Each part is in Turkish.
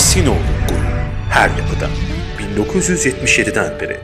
Tahsinoğlu Guru her yapıda 1977'den beri.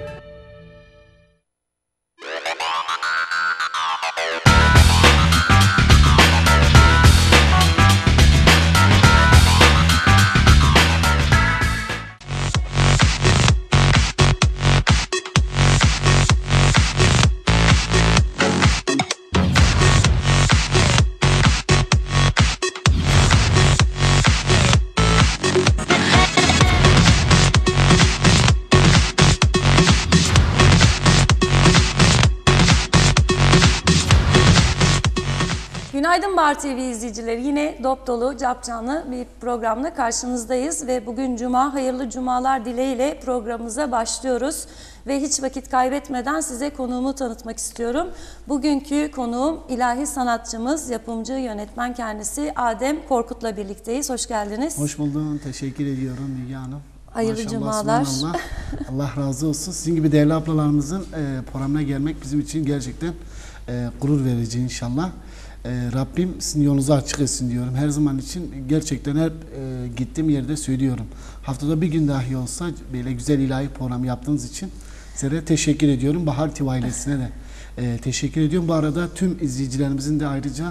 Günaydın Bahar TV izleyicileri. Yine dop dolu, capcanlı bir programla karşınızdayız ve bugün Cuma, hayırlı cumalar dileğiyle programımıza başlıyoruz. Ve hiç vakit kaybetmeden size konuğumu tanıtmak istiyorum. Bugünkü konuğum ilahi sanatçımız, yapımcı, yönetmen kendisi Adem Korkut'la birlikteyiz. Hoş geldiniz. Hoş buldum. Teşekkür ediyorum Müge Hanım. Hayırlı Maşallah, cumalar. Allah razı olsun. Sizin gibi değerli ablalarımızın programına gelmek bizim için gerçekten gurur verici inşallah. Rabbim sizin yolunuzu açık etsin diyorum. Her zaman için gerçekten hep gittiğim yerde söylüyorum. Haftada bir gün dahi olsa böyle güzel ilahi program yaptığınız için size teşekkür ediyorum. Bahar TV ailesine de teşekkür ediyorum. Bu arada tüm izleyicilerimizin de ayrıca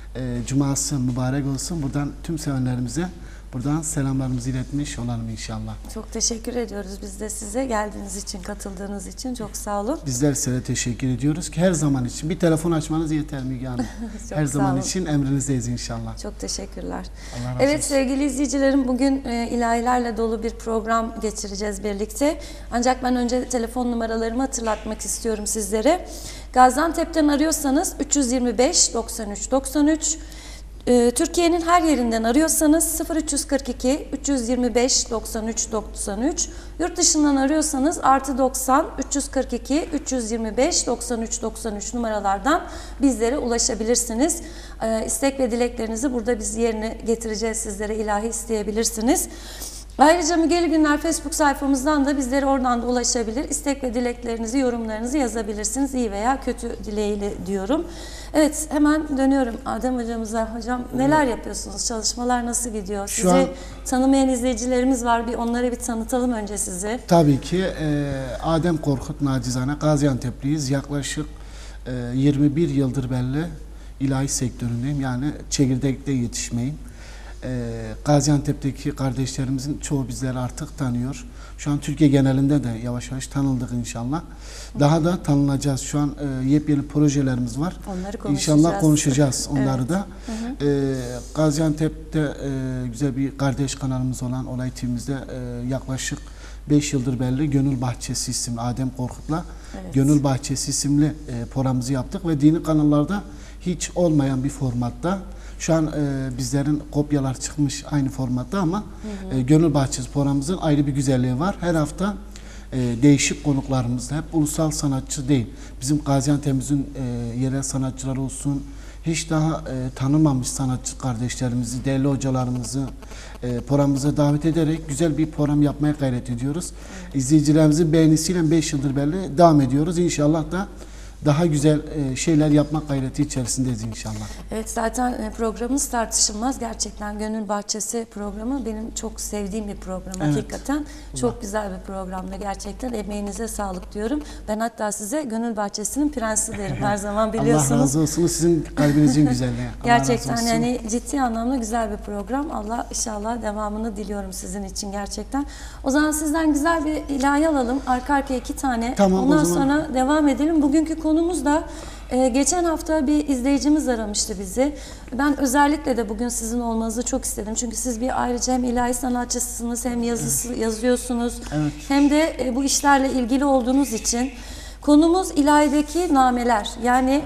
cuması mübarek olsun. Buradan tüm sevenlerimize buradan selamlarımızı iletmiş olalım inşallah. Çok teşekkür ediyoruz biz de size geldiğiniz için, katıldığınız için. Çok sağ olun. Bizler size teşekkür ediyoruz ki her zaman için bir telefon açmanız yeter Müge Hanım. Her zaman için emrinizdeyiz inşallah. Çok teşekkürler. Evet olsun. Sevgili izleyicilerim, bugün ilahilerle dolu bir program geçireceğiz birlikte. Ancak ben önce telefon numaralarımı hatırlatmak istiyorum sizlere. Gaziantep'ten arıyorsanız 325 93 93. Türkiye'nin her yerinden arıyorsanız 0342 325 93 93, yurt dışından arıyorsanız +90 342 325 93 93 numaralardan bizlere ulaşabilirsiniz. İstek ve dileklerinizi burada biz yerine getireceğiz, sizlere ilahi isteyebilirsiniz. Ayrıca Mügeli Günler Facebook sayfamızdan da bizlere oradan da ulaşabilir. İstek ve dileklerinizi, yorumlarınızı yazabilirsiniz. İyi veya kötü dileğiyle diyorum. Evet, hemen dönüyorum Adem hocamıza. Hocam neler yapıyorsunuz? Çalışmalar nasıl gidiyor? Sizi tanımayan izleyicilerimiz var. Onlara bir tanıtalım önce sizi. Tabii ki Adem Korkut nacizane Gaziantep'liyiz. Yaklaşık 21 yıldır belli ilahi sektöründeyim. Yani çekirdekte yetişmeyim. Gaziantep'teki kardeşlerimizin çoğu bizleri artık tanıyor. Şu an Türkiye genelinde de yavaş yavaş tanıldık inşallah. Daha da tanınacağız. Şu an yepyeni projelerimiz var. Onları konuşacağız. İnşallah konuşacağız onları evet. da. Gaziantep'te güzel bir kardeş kanalımız olan Olay TV'mizde yaklaşık 5 yıldır belli Gönül Bahçesi isimli Adem Korkut'la Gönül Bahçesi isimli programımızı yaptık ve dini kanallarda hiç olmayan bir formatta. Şu an bizlerin kopyalar çıkmış aynı formatta ama Gönül Bahçesi programımızın ayrı bir güzelliği var. Her hafta değişik konuklarımızla, hep ulusal sanatçı değil. Bizim Gaziantep'imizin yerel sanatçılar olsun, hiç daha tanınmamış sanatçı kardeşlerimizi, değerli hocalarımızı programımıza davet ederek güzel bir program yapmaya gayret ediyoruz. İzleyicilerimizin beğenisiyle 5 yıldır belli devam ediyoruz. İnşallah da daha güzel şeyler yapmak gayreti içerisindeyiz inşallah. Evet, zaten programımız tartışılmaz. Gerçekten Gönül Bahçesi programı benim çok sevdiğim bir program. Evet. Hakikaten çok güzel bir programda. Gerçekten emeğinize sağlık diyorum. Ben hatta size Gönül Bahçesi'nin prensi derim her zaman, biliyorsunuz. Allah razı olsun. Sizin kalbinizin güzelliği. Gerçekten yani ciddi anlamda güzel bir program. Allah inşallah devamını diliyorum sizin için gerçekten. O zaman sizden güzel bir ilahi alalım. Arka arkaya 2 tane. Tamam, ondan sonra devam edelim. Bugünkü konumuz da geçen hafta bir izleyicimiz aramıştı bizi. Ben özellikle de bugün sizin olmanızı çok istedim. Çünkü siz bir ayrıca hem ilahi sanatçısınız, hem yazıyorsunuz, hem de bu işlerle ilgili olduğunuz için. Konumuz ilahideki nameler. Yani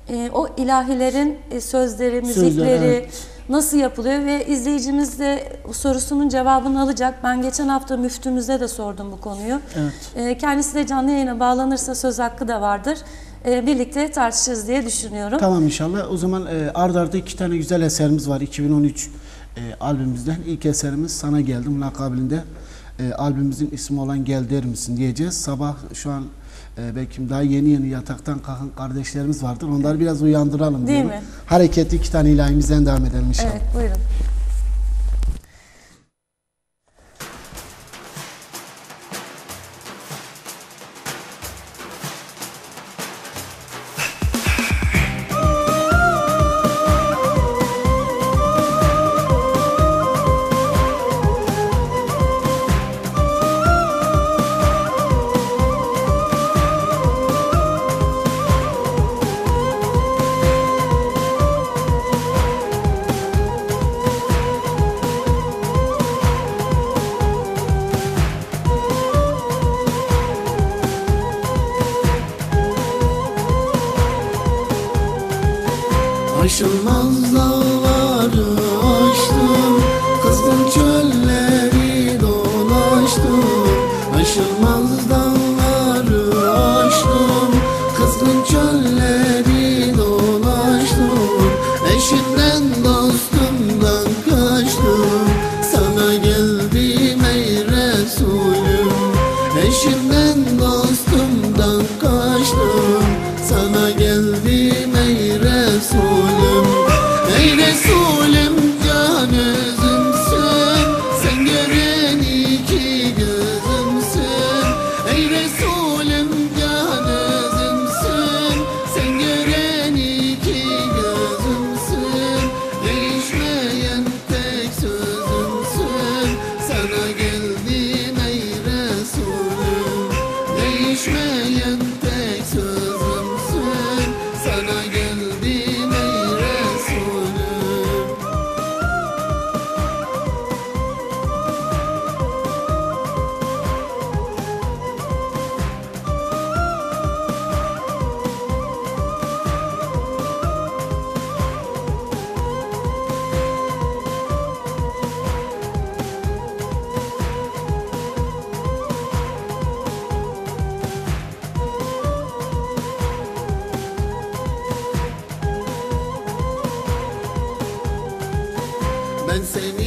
o ilahilerin sözleri, müzikleri nasıl yapılıyor ve izleyicimiz de sorusunun cevabını alacak. Ben geçen hafta müftümüze de sordum bu konuyu. Kendisi de canlı yayına bağlanırsa söz hakkı da vardır. Birlikte tartışırız diye düşünüyorum. Tamam inşallah. O zaman ard arda 2 tane güzel eserimiz var. 2013 albümümüzden. İlk eserimiz Sana Geldim lakabilinde. Albümümüzün ismi olan Gel Der Misin diyeceğiz. Sabah şu an belki daha yeni yataktan kalkan kardeşlerimiz vardır. Onları biraz uyandıralım değil diyorum. Mi? Hareketli 2 tane ilahimizden devam edelim inşallah. Evet, buyurun.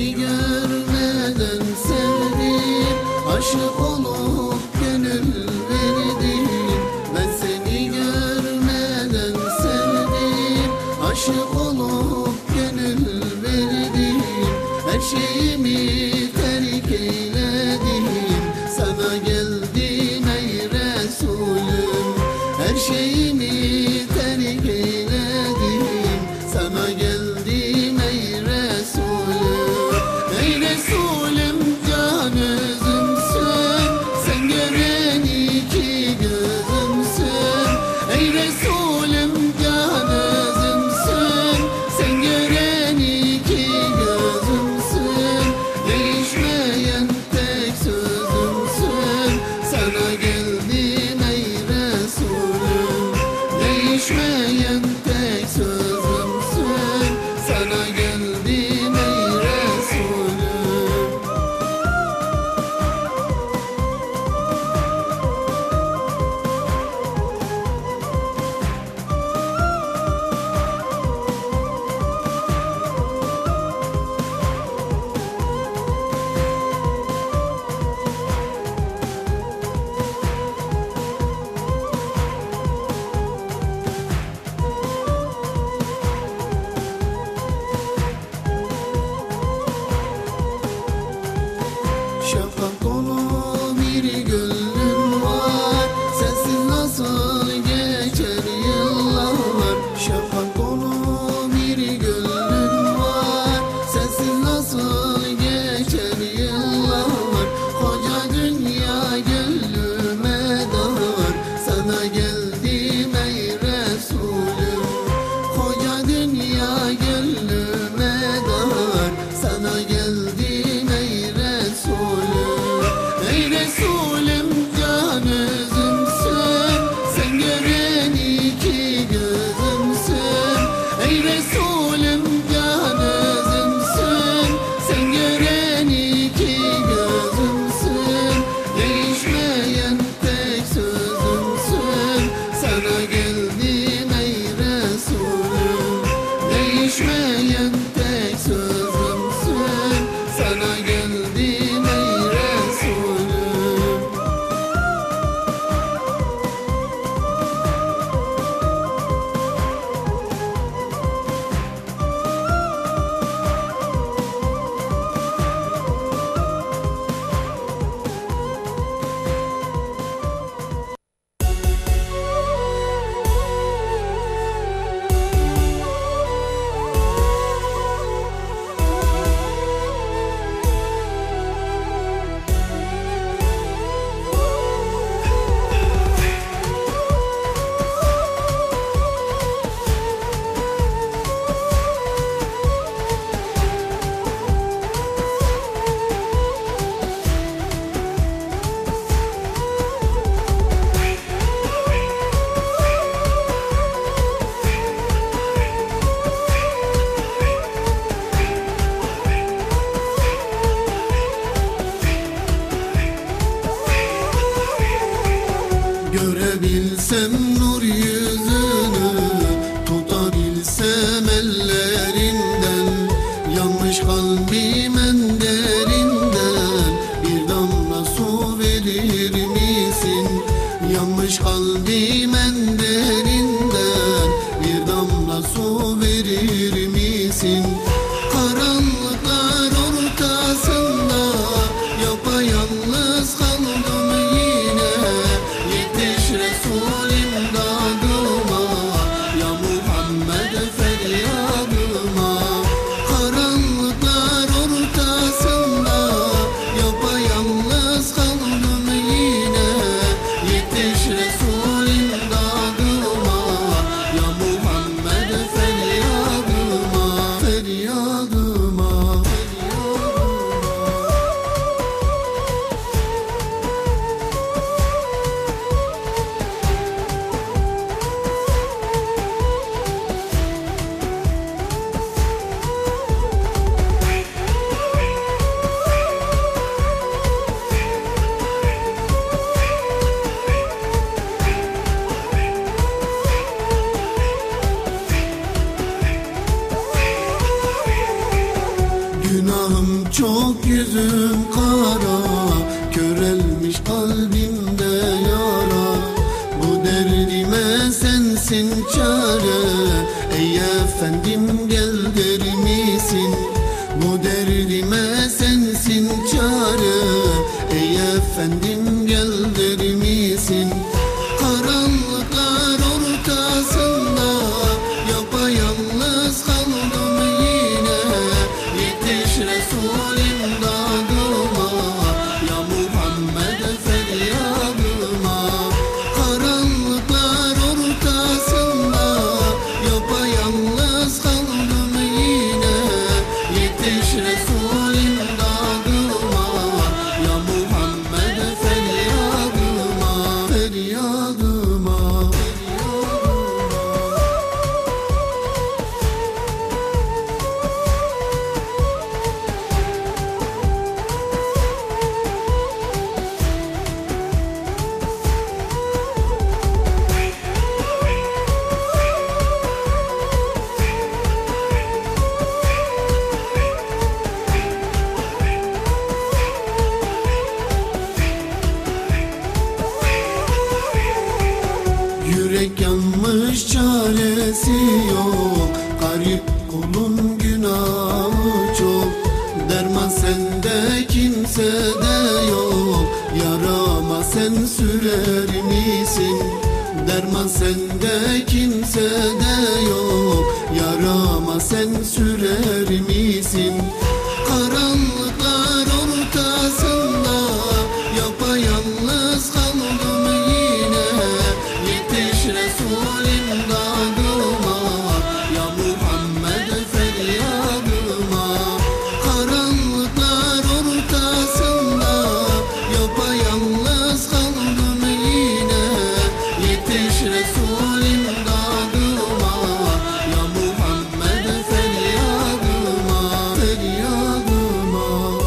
seni görmeden sevdim, aşık olup gönül verdim. Ben seni görmeden sevdim, aşık olup gönül verdim. Her şeyimi terk eyledim, sana geldim ey Resulüm. Her şeyimi terk eyledim, sana geldim ey Resulüm. Ey Resulüm can özümsün, sen gören iki gözümsün. Ey Resulüm can özümsün, sen gören iki gözümsün. Değişmeyen tek sözümsün, sana geldim ey Resulüm. Değişmeyen tek sözümsün, sana geldim ey Resulüm. Şafak dolu bir gönlüm var, sensiz nasıl geçer yıllar. Şafak dolu bir gönlüm var, sensiz nasıl geçer yıllar. Koca dünya gönlüme dar, sana geldim ey Resulüm. Koca dünya gönlüme dar, sana geldim ey Resulüm. Ey Resulüm can özümsün, sen gören iki gözümsün. Ey Resulüm can özümsün, sen gören iki gözümsün. Değişmeyen tek sözümsün, sana geldim ey Resulüm. Değişmeyen tek sözümsün, sana geldim ey Resulüm. Görebilsem nur yüzünü, tutabilsem ellerinden, yanmış kalbimin derinden bir damla su verir misin? Yanmış kalbimin derinden bir damla su verir misin? Karanlıklar ortasında yapayalnız kaldım yine. Yetiş Resul imdadıma, ya Muhammed feryadıma. Karanlıklar ortasında yapayalnız kaldım yine. Yetiş Resul imdadıma. efendim gel der misin? Karanlıklar ortasında yapayalnız kaldım yine. Yetiş Resul imdadıma, ya Muhammed feryadıma. Karanlıklar ortasında yapayalnız kaldım yine. Yetiş Resul imdadıma, ya Muhammed feryadıma, feryadıma. Yürek yanmış çaresi yok, garip kulun günahı çok. Derman sende kimsede yok, yarama sen sürer misin? Derman sende kimsede yok, yarama sen sürer misin? Karanlıklar ortasında yapayalnız kaldım yine. Yetiş Resul imdadıma, ya Muhammed feryadıma. Karanlıklar ortasında yapayalnız kaldım yine. Yetiş Resul imdadıma, ya Muhammed feryadıma, feryadıma.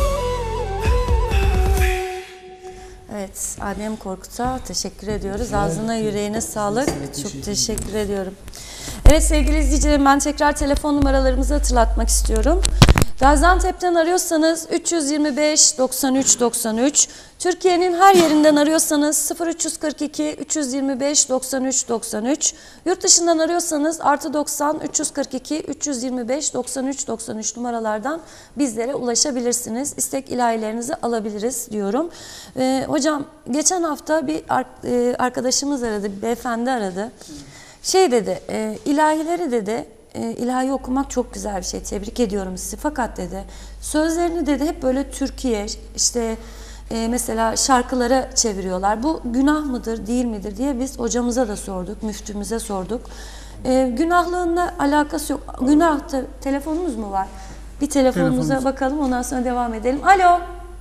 Evet, Adem Korkut'a teşekkür ediyoruz. Ağzına yüreğine sağlık. Çok teşekkür ediyorum. Evet sevgili izleyicilerim, ben tekrar telefon numaralarımızı hatırlatmak istiyorum. Gaziantep'ten arıyorsanız 325 93 93, Türkiye'nin her yerinden arıyorsanız 0342 325 93 93, yurt dışından arıyorsanız +90 342 325 93 93 numaralardan bizlere ulaşabilirsiniz. İstek ilahilerinizi alabiliriz diyorum. Hocam geçen hafta bir arkadaşımız aradı, bir beyefendi aradı. Şey dedi, ilahileri dedi, ilahi okumak çok güzel bir şey, tebrik ediyorum sizi. Fakat dedi, sözlerini dedi hep böyle Türkiye, işte mesela şarkılara çeviriyorlar. Bu günah mıdır, değil midir diye biz hocamıza da sorduk, müftümüze sorduk. Günahlığında alakası yok. Günah, telefonumuz mu var? Bir telefonumuza bakalım, ondan sonra devam edelim. Alo.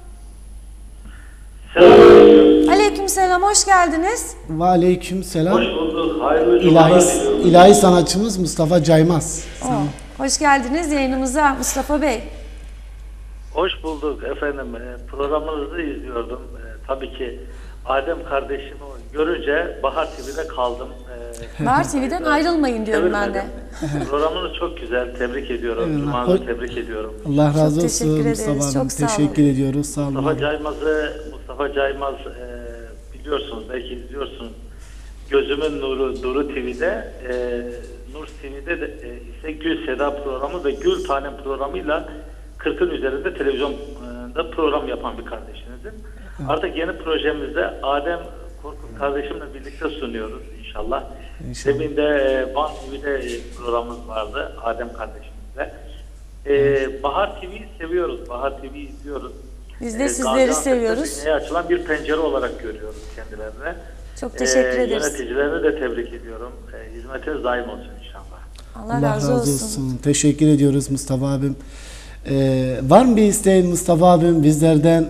Aleykümselam, hoş geldiniz. Ve aleyküm selam. Hoş bulduk. Hayırlı cumalar diliyorum. İlahi sanatçımız Mustafa Caymaz. Hoş geldiniz yayınımıza Mustafa Bey. Hoş bulduk efendim. Programınızı izliyordum. Tabii ki Adem kardeşimi görünce Bahar TV'de kaldım. Bahar TV'den ayrılmayın diyorum ben de. Programınız çok güzel. Tebrik ediyorum. Cuma'nızı tebrik ediyorum. Allah razı Çok olsun teşekkür Mustafa ederiz, Hanım. çok sağ olun. Teşekkür ediyoruz. Sağ olun. Mustafa Caymaz biliyorsunuz, belki izliyorsunuz. Gözümün Nuru, Nuru TV'de, Nur TV'de de ise Gül Seda programı ve Gül Tanem programıyla 40'ın üzerinde televizyonda program yapan bir kardeşinizim. Artık yeni projemizde Adem Korkut kardeşimle birlikte sunuyoruz inşallah. Demin de Van TV'de programımız vardı Adem kardeşimizle. Bahar TV'yi seviyoruz, Bahar TV'yi izliyoruz. Biz de sizleri seviyoruz. Dünyaya açılan bir pencere olarak görüyoruz kendilerine. Çok teşekkür ederiz. Yöneticilerini de tebrik ediyorum. Hizmetiniz daim olsun inşallah. Allah razı olsun. Teşekkür ediyoruz Mustafa abim. Var mı bir isteğin Mustafa abim bizlerden?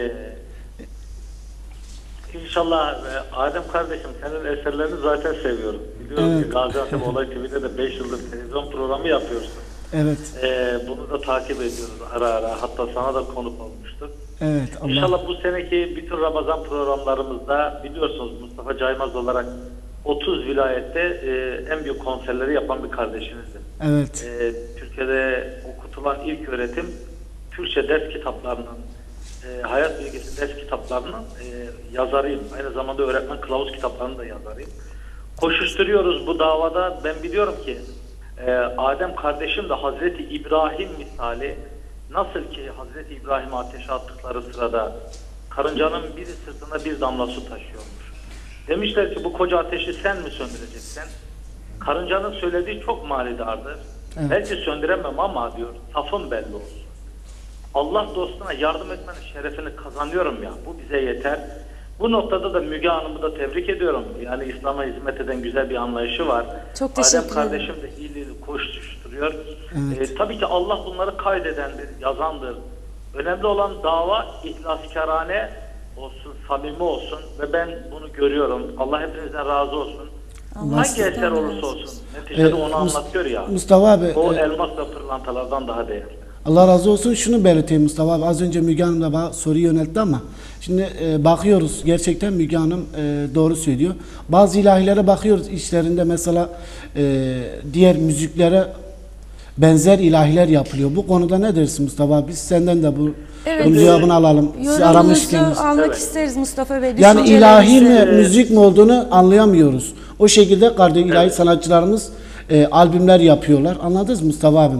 İnşallah Adem kardeşim, senin eserlerini zaten seviyorum. Biliyorum ki Gaziantep Olay TV'de de 5 yıldır televizyon programı yapıyorsun. Evet. Bunu da takip ediyoruz ara ara. Hatta sana da konuk olmuştuk. Evet. İnşallah bu seneki bütün Ramazan programlarımızda biliyorsunuz Mustafa Caymaz olarak 30 vilayette en büyük konserleri yapan bir kardeşinizdim. Evet. Türkiye'de okutulan ilk öğretim Türkçe ders kitaplarının, hayat bilgisi ders kitaplarının yazarıyım. Aynı zamanda öğretmen kılavuz kitaplarının da yazarıyım. Koşuşturuyoruz bu davada. Ben biliyorum ki Adem kardeşim de Hazreti İbrahim misali, nasıl ki Hazreti İbrahim'i ateşe attıkları sırada karıncanın biri sırtında bir damla su taşıyormuş. Demişler ki bu koca ateşi sen mi söndüreceksin? Karıncanın söylediği çok manidardır. Evet. Belki söndüremem ama diyor safım belli olsun. Allah dostuna yardım etmenin şerefini kazanıyorum ya. Bu bize yeter. Bu noktada da Müge Hanım'ı da tebrik ediyorum. Yani İslam'a hizmet eden güzel bir anlayışı var. Çok teşekkür Adem ederim. kardeşim de iyiliği koşturuyor. Evet. Tabii ki Allah bunları kaydedendir, yazandır. Önemli olan dava ihlaskarane olsun, samimi olsun ve ben bunu görüyorum. Allah hepinizden razı olsun. Allah Hangi sizden eser razı olursa olsun. olsun. Neticede onu anlatıyor ya. Mustafa abi, O elmas ve pırlantalardan daha değerli. Allah razı olsun, şunu belirteyim Mustafa abi. Az önce Müge Hanım da bana soruyu yöneltti ama şimdi bakıyoruz, gerçekten Müge Hanım doğru söylüyor. Bazı ilahilere bakıyoruz işlerinde, mesela diğer müziklere benzer ilahiler yapılıyor. Bu konuda ne dersin Mustafa abi? Biz senden de bunun cevabını alalım. Siz Yorumunuzu aramışken. almak Evet. isteriz Mustafa Bey. Yani ilahi mi, Düşüncelerinizi. müzik mi olduğunu anlayamıyoruz. O şekilde kardeş ilahi sanatçılarımız albümler yapıyorlar. Anladınız mı Mustafa abim?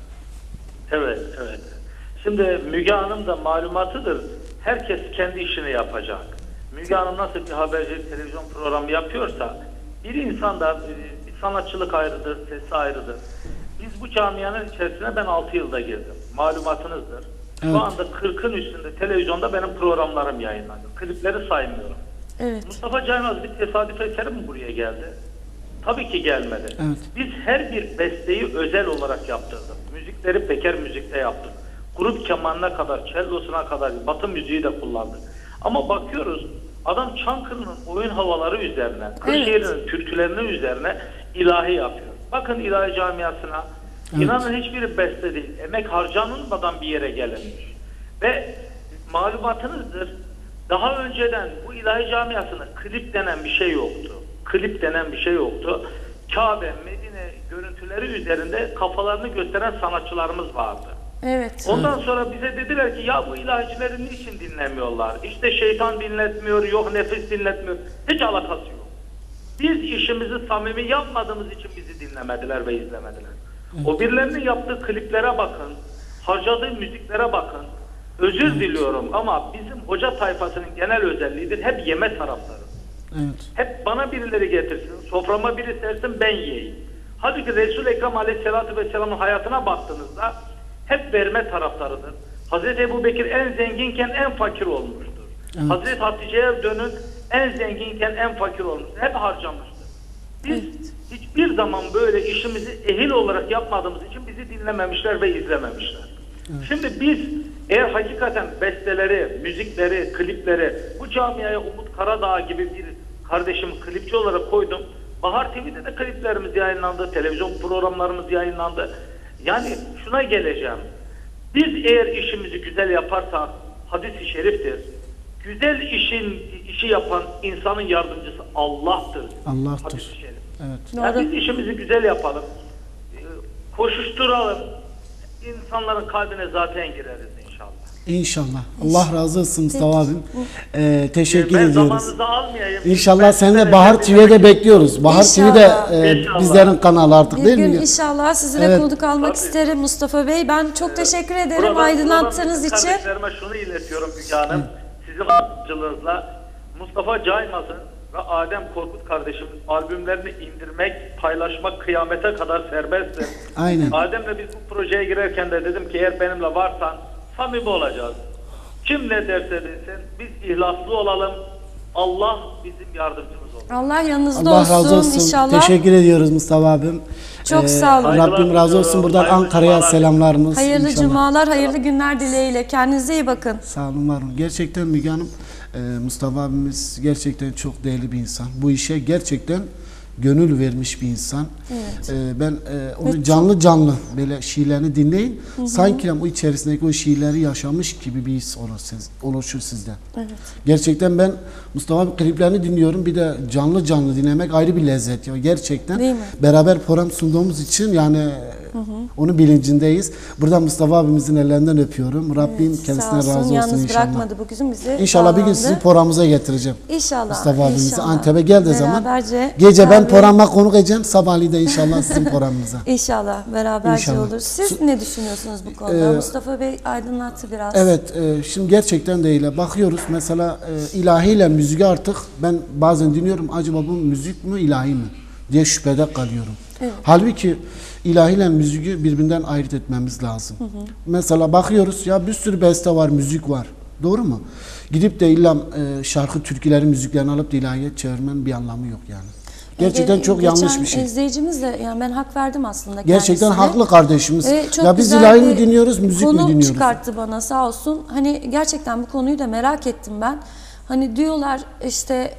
Evet, evet. Şimdi Müge Hanım da malumatıdır. Herkes kendi işini yapacak. Müge Hanım nasıl bir habercilik televizyon programı yapıyorsa bir insan da bir sanatçılık ayrıdır, sesi ayrıdır. Biz bu camianın içerisine ben 6 yılda girdim. Malumatınızdır. Şu Evet. anda 40'ın üstünde televizyonda benim programlarım yayınlandı. Klipleri saymıyorum. Evet. Mustafa Caymaz bir tesadüf eseri mi buraya geldi? Tabii ki gelmedi. Evet. Biz her bir besteyi özel olarak yaptırdık. Müzikleri Peker Müzik'te yaptık. Grup kemanına kadar, cellosuna kadar Batı müziği de kullandık. Ama bakıyoruz adam Çankırı'nın oyun havaları üzerine, Kırşehir'in türkülerinin üzerine ilahi yapıyor. Bakın ilahi camiasına, inanın hiçbiri beste değil. Emek harcanmadan bir yere gelinmiş. Ve malumatınızdır, daha önceden bu ilahi camiasında klip denen bir şey yoktu. Klip denen bir şey yoktu. Kabe, Medine görüntüleri üzerinde kafalarını gösteren sanatçılarımız vardı. Evet. Ondan sonra bize dediler ki ya bu ilahicileri niçin dinlemiyorlar? İşte şeytan dinletmiyor, yok nefis dinletmiyor. Hiç alakası yok. Biz işimizi samimi yapmadığımız için bizi dinlemediler ve izlemediler. O birilerinin yaptığı kliplere bakın, harcadığı müziklere bakın. Özür diliyorum ama bizim hoca tayfasının genel özelliğidir. Hep yeme taraftarı. Evet. Hep bana birileri getirsin, soframa biri sersin ben yiyeyim. Halbuki Resul-i Ekrem Aleyhisselatü Vesselam'ın hayatına baktığınızda hep verme taraftarıdır. Hazreti Ebubekir en zenginken en fakir olmuştur. Evet. Hazreti Hatice'ye dönün en zenginken en fakir olmuştur. Hep harcamıştır. Biz hiçbir zaman böyle işimizi ehil olarak yapmadığımız için bizi dinlememişler ve izlememişler. Şimdi biz eğer hakikaten besteleri, müzikleri, klipleri bu camiaya Umut Karadağ gibi bir kardeşim klipçi olarak koydum. Bahar TV'de de kliplerimiz yayınlandı, televizyon programlarımız yayınlandı. Yani şuna geleceğim. Biz eğer işimizi güzel yaparsak hadis-i şeriftir. Güzel işi yapan insanın yardımcısı Allah'tır. Allah'tır. Hadis-i şerif. Evet. Yani Doğru. biz işimizi güzel yapalım. Koşuşturalım. İnsanların kalbine zaten gireriz inşallah. İnşallah. Allah razı olsun Mustafa abim. Teşekkür Ben ediyoruz. zamanınızı almayayım. İnşallah Ben seni de size Bahar hep TV'de dinlemek- bekliyoruz. Bahar İnşallah. TV de İnşallah. bizlerin kanalı artık Bir değil gün mi? inşallah sizi de Evet. konuk almak Tabii. isterim Mustafa Bey. Ben çok teşekkür ederim Buradan aydınlattığınız bütün için. kardeşlerime şunu iletiyorum Müge Hanım. Sizin aracılığınızla Mustafa Caymaz'ın ve Adem Korkut kardeşimin albümlerini indirmek, paylaşmak kıyamete kadar serbesttir. Aynen. Adem'le biz bu projeye girerken de dedim ki eğer benimle varsan samimi olacağız. Kim ne derse desin biz ihlaslı olalım. Allah bizim yardımcımız olsun. Allah yanınızda Allah olsun, razı olsun. inşallah. Teşekkür ediyoruz Mustafa abim. Çok sağ olun. Rabbim razı olsun. Buradan Hayırlı Ankara'ya cumalar. selamlarımız. Hayırlı inşallah. cumalar, hayırlı günler dileğiyle. Kendinize iyi bakın. Sağ olun, var olun. Gerçekten Müge Hanım, Mustafa abimiz gerçekten çok değerli bir insan. Bu işe gerçekten gönül vermiş bir insan. Evet. Ben onu canlı böyle şiirlerini dinleyin. Sanki o içerisindeki o şiirleri yaşamış gibi bir his oluşur sizde. Evet. Gerçekten ben Mustafa abi kliplerini dinliyorum. Bir de canlı dinlemek ayrı bir lezzet ya. Gerçekten Değil mi? beraber program sunduğumuz için yani Onun bilincindeyiz. Buradan Mustafa abimizin ellerinden öpüyorum. Rabbim Sağ kendisine olsun, razı olsun yalnız inşallah. bırakmadı bugün bizi. İnşallah bir gün bağlandı. sizin programımıza getireceğim. İnşallah. Mustafa abimizi inşallah. Antep'e geldiği zaman Beraberce gece ben kahve- programa konuk edeceğim. Sabahleyin de inşallah sizin programınıza. İnşallah beraberce İnşallah. olur. Siz ne düşünüyorsunuz bu konuda? Mustafa Bey aydınlattı biraz. Evet, şimdi gerçekten de öyle. Bakıyoruz mesela ilahiyle müziği artık ben bazen dinliyorum. Acaba bu müzik mi ilahi mi diye şüphede kalıyorum. Evet. Halbuki ilahiyle müziği birbirinden ayırt etmemiz lazım. Mesela bakıyoruz ya bir sürü beste var, müzik var. Doğru mu? Gidip de illa şarkı, türküleri, müziklerini alıp da ilahiye çevirmenin bir anlamı yok yani. Gerçekten çok yanlış bir şey. İzleyicimiz de yani ben hak verdim aslında Gerçekten kendisine. haklı kardeşimiz. Çok Ya biz güzel ilahi bir mi dinliyoruz, müzik mi konu dinliyoruz? çıkarttı bana sağ olsun. Hani gerçekten bu konuyu da merak ettim ben. Hani diyorlar işte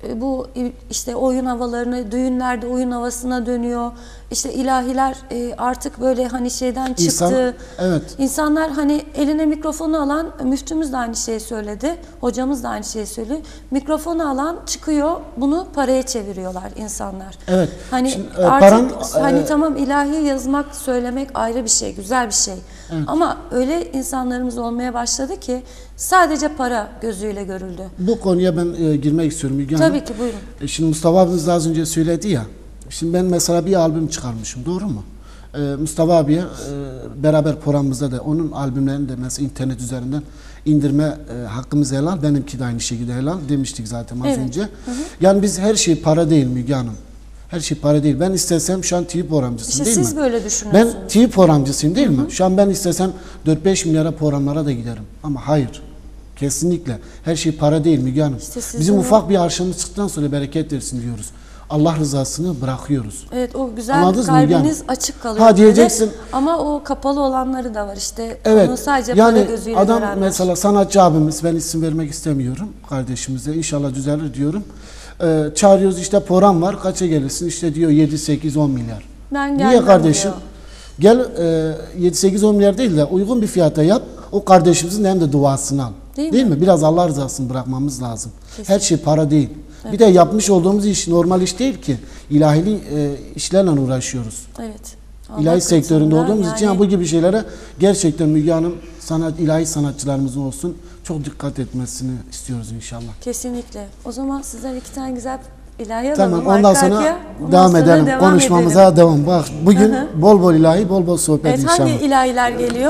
bu işte oyun havalarını, düğünlerde oyun havasına dönüyor. İşte ilahiler artık böyle hani şeyden çıktı. Evet. İnsanlar hani eline mikrofonu alan, müftümüz de aynı şeyi söyledi, hocamız da aynı şeyi söyledi. Mikrofonu alan çıkıyor, bunu paraya çeviriyorlar insanlar. Evet. Hani Şimdi, artık hani tamam ilahi yazmak, söylemek ayrı bir şey, güzel bir şey. Evet. Ama öyle insanlarımız olmaya başladı ki sadece para gözüyle görüldü. Bu konuya ben girmek istiyorum Müge Hanım. Tabii ki buyurun. Şimdi Mustafa abimiz az önce söyledi ya. Şimdi ben mesela bir albüm çıkarmışım, doğru mu? Mustafa abiye beraber programımızda da onun albümlerini de mesela internet üzerinden indirme hakkımız helal. Benimki de aynı şekilde helal demiştik zaten az önce. Yani biz her şey para değil Müge Hanım. Her şey para değil. Ben istesem şu an TV programcısıyım İşte değil mi? siz böyle düşünüyorsunuz. Ben TV programcısıyım değil mi? Şu an ben istesem 4-5 milyara programlara da giderim. Ama hayır. Kesinlikle. Her şey para değil Müge Hanım. İşte siz Bizim bunu- ufak bir arşamız çıktıktan sonra bereket versin diyoruz. Allah rızasını bırakıyoruz. Evet o güzel Anladınız mı Müge kalbiniz Hanım? açık kalıyor. Ha, diyeceksin. böyle. Ama o kapalı olanları da var işte. Evet. Onu sadece para Yani gözüyle adam görenler. mesela sanatçı abimiz, ben isim vermek istemiyorum kardeşimize, inşallah düzelir diyorum. Çağırıyoruz işte program var, kaça gelirsin işte diyor 7 8 10 milyar. Ben Niye gelmem kardeşim? diyor. Gel 7 8 10 milyar değil de uygun bir fiyata yap. O kardeşimizin hem de duasını al. Değil mi? Biraz Allah rızasını bırakmamız lazım. Her şey para değil. Bir de yapmış olduğumuz iş normal iş değil ki. İlahi işlerle uğraşıyoruz. Evet. Allah İlahi sektöründe katında olduğumuz için yani bu gibi şeylere gerçekten Müge Hanım ilahi sanatçılarımızın olsun çok dikkat etmesini istiyoruz inşallah. Kesinlikle. O zaman sizden 2 tane güzel ilahi alalım. Tamam ondan arka sonra arkaya. Ondan devam sonra edelim. devam Konuşmamıza edelim. devam. Bak bugün bol bol ilahi, bol bol sohbet Evet inşallah. hangi ilahiler geliyor?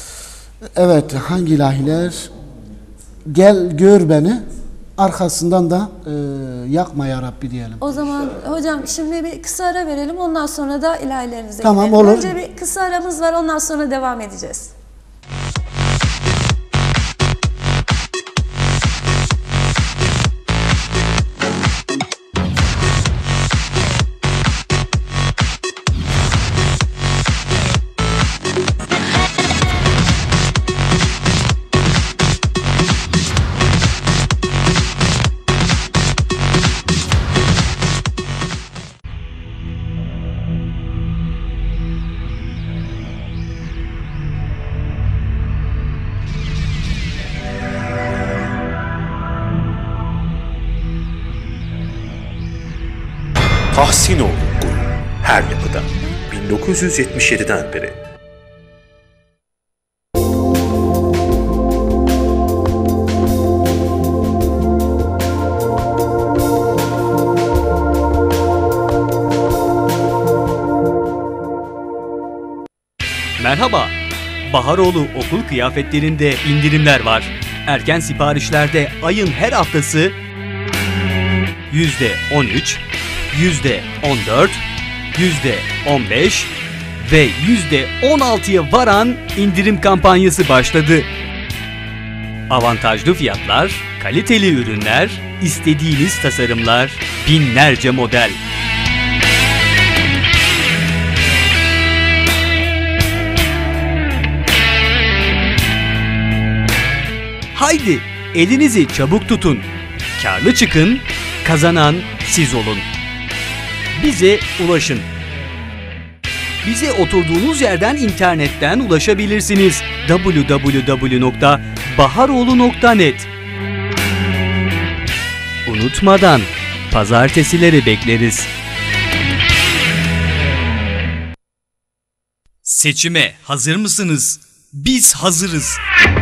Evet hangi ilahiler? Gel gör beni. Arkasından da yakma ya Rabbi diyelim. O zaman hocam şimdi bir kısa ara verelim. Ondan sonra da ilahilerinize Tamam, gidelim. olur. Önce bir kısa aramız var. Ondan sonra devam edeceğiz. Tahsinoğlu Guru. Her yapıda. 1977'den beri. Merhaba. Baharoğlu okul kıyafetlerinde indirimler var. Erken siparişlerde ayın her haftası %13, %14, %15 ve %16'ya varan indirim kampanyası başladı. Avantajlı fiyatlar, kaliteli ürünler, istediğiniz tasarımlar, binlerce model. Haydi elinizi çabuk tutun. Karlı çıkın, kazanan siz olun. Bize ulaşın. Bize oturduğunuz yerden internetten ulaşabilirsiniz. www.baharoğlu.net. Unutmadan pazartesileri bekleriz. Seçime hazır mısınız? Biz hazırız.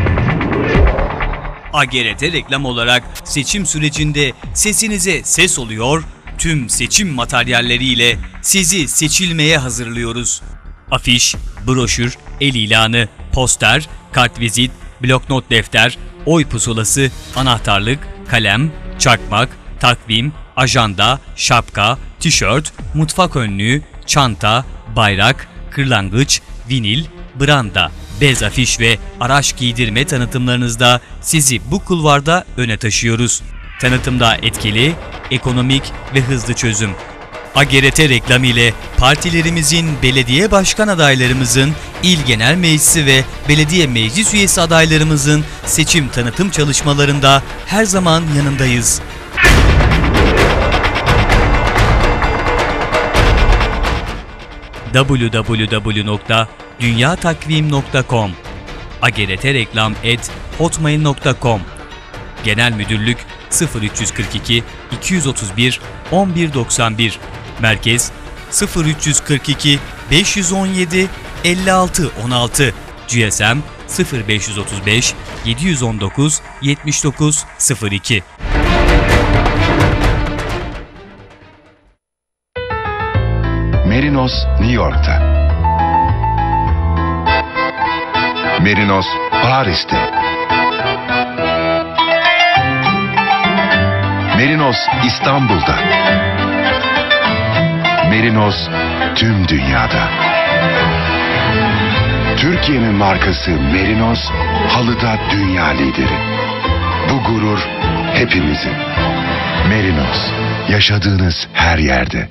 AGRT reklam olarak seçim sürecinde sesinize ses oluyor, tüm seçim materyalleriyle sizi seçilmeye hazırlıyoruz. Afiş, broşür, el ilanı, poster, kartvizit, bloknot defter, oy pusulası, anahtarlık, kalem, çakmak, takvim, ajanda, şapka, tişört, mutfak önlüğü, çanta, bayrak, kırlangıç, vinil, branda, bez afiş ve araç giydirme tanıtımlarınızda sizi bu kulvarda öne taşıyoruz. Tanıtımda etkili, ekonomik ve hızlı çözüm. AGRT reklamı ile partilerimizin, belediye başkan adaylarımızın, il genel meclisi ve belediye meclis üyesi adaylarımızın seçim tanıtım çalışmalarında her zaman yanındayız. www.dünyatakvim.com agrtreklam@hotmail.com Genel Müdürlük 0342 231 1191 Merkez 0342 517 56 16 GSM 0535 719 79 02 Merinos, New York'ta. Merinos, Paris'te. Merinos, İstanbul'da. Merinos, tüm dünyada. Türkiye'nin markası Merinos, halıda dünya lideri. Bu gurur hepimizin. Merinos, yaşadığınız her yerde.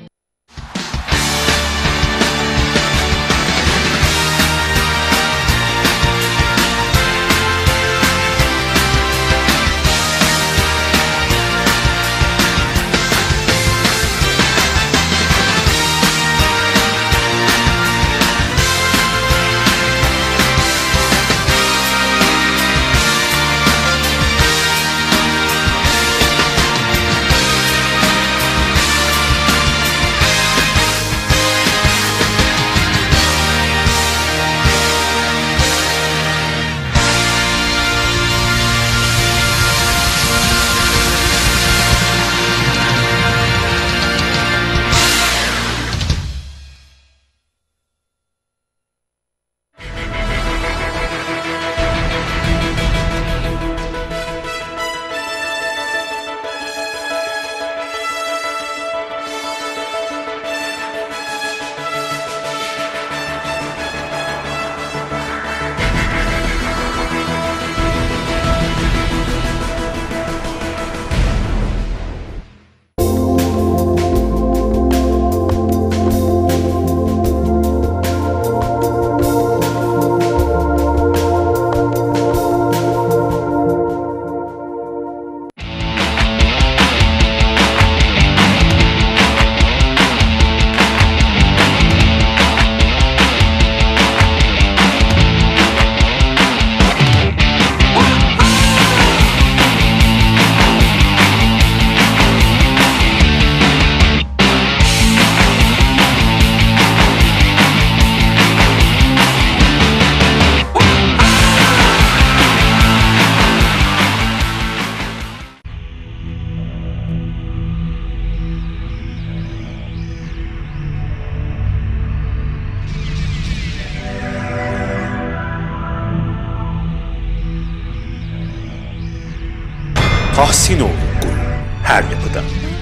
Tahsinoğlu Guru her yapıda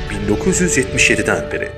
1977'den beri.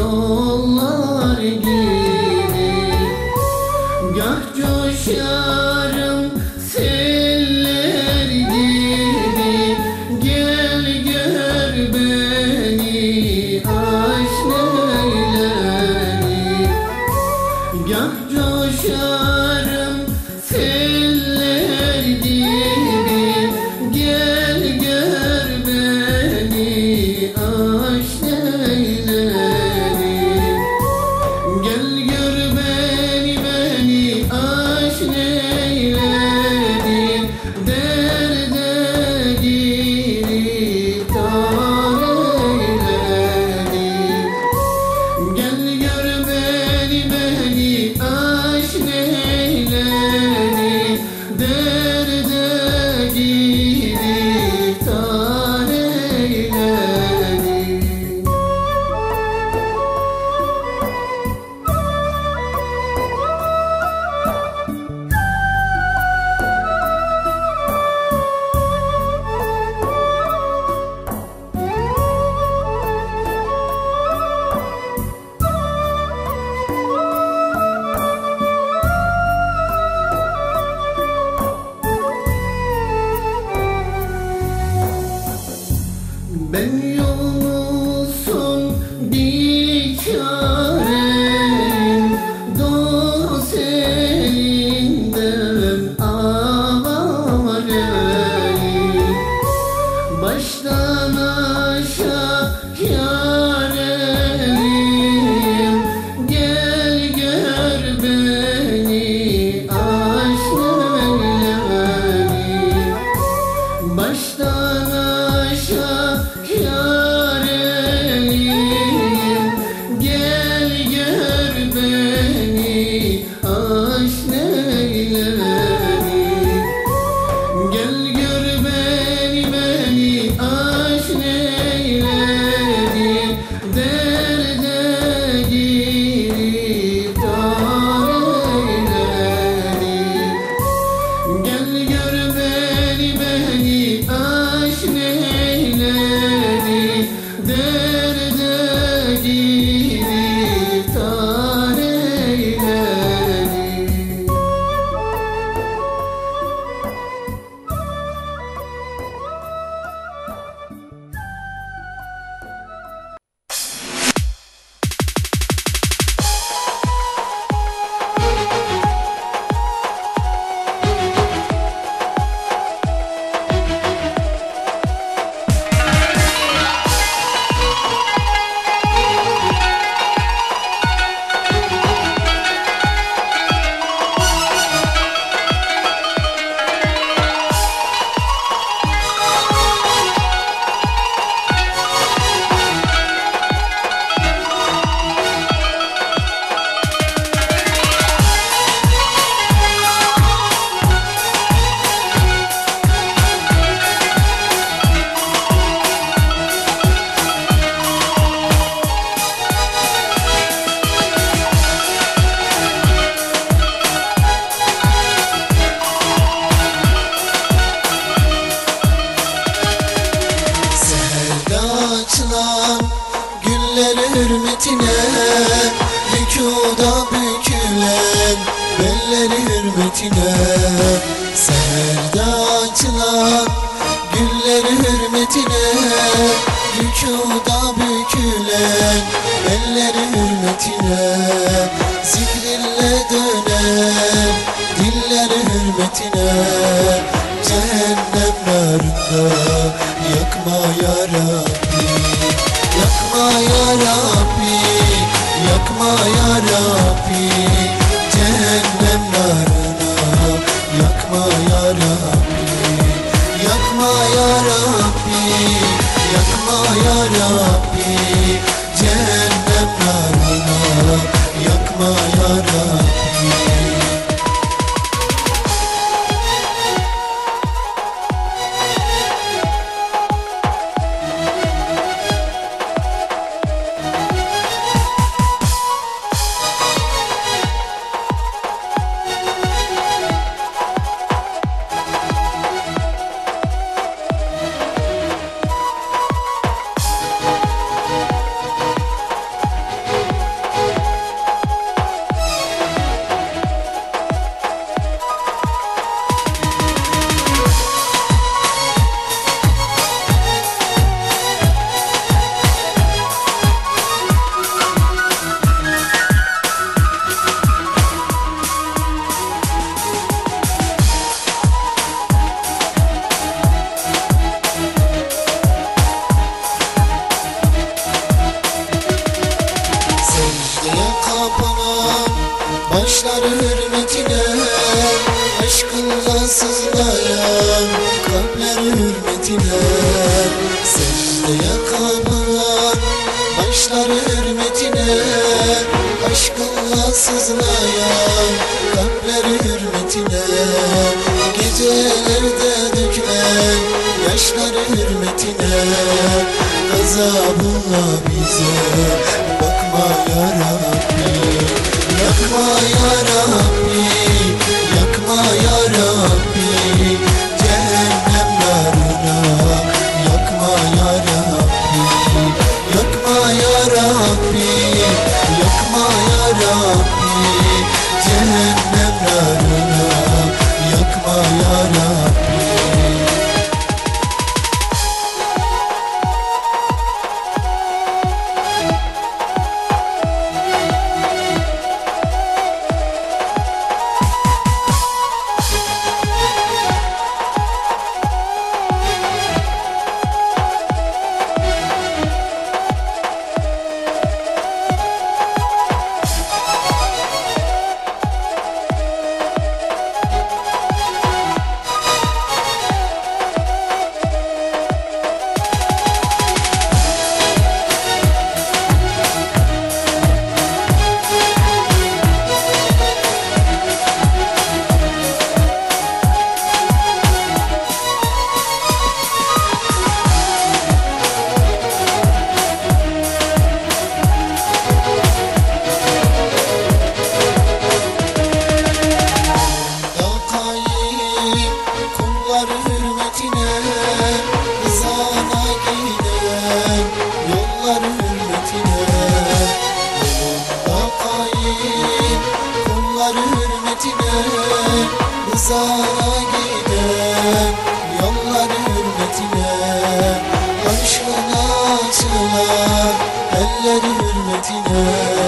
yollar gibi. Gah coşarım seller gibi. Gel gör beni aşk neyledi. Gah coşarım seller gibi. Gel gör beni aşk neyledi. Gel gör beni aşk neyledi. Derde giriftar eyledi. Gel gör beni aşk neyledi. Derde giriftar eyledi. Ben yolumsun bir çareyim. Dost elinden avareyim. Baştan aşağı yareyim. Gel gör beni aşk neyledi. Baştan aşağı yareyim. Gel gör beni aşk neyledi. Gel gör beni aşk neyledi. Derde giriftar eyledi. Gel gör beni aşk neyledi. Derde giriftar eyledi. Açılan güller hürmetine, rükuda bükülen belleri hürmetine. Seherde açılan güller hürmetine, rükuda bükülen belleri hürmetine. Zikrinle dönen diller hürmetine. Cehennem narında yakma ya Rabbi, yakma ya Rabbi, yakma ya Rabbi. Cehennem narına yakma ya Rabbi, yakma ya Rabbi, yakma ya Rabbi. Cehennem narına yakma ya Rabbi. Başları hürmetine aşkınla sızlayan kalpler hürmetine secdeye kapan başları hürmetine aşkınla sızlayan kalpler hürmetine gecelerde dökülen yaşları hürmetine gazabınla bize bakma ya Rabbi. Yakma ya Rabbi, yakma ya Rabbi, cehennem narına. Yakma ya Rabbi, yakma ya Rabbi, yakma ya Rabbi, cehennem narına. Yakma ya Rabbi. Rızana giden yollar hürmetine arşına açılan eller hürmetine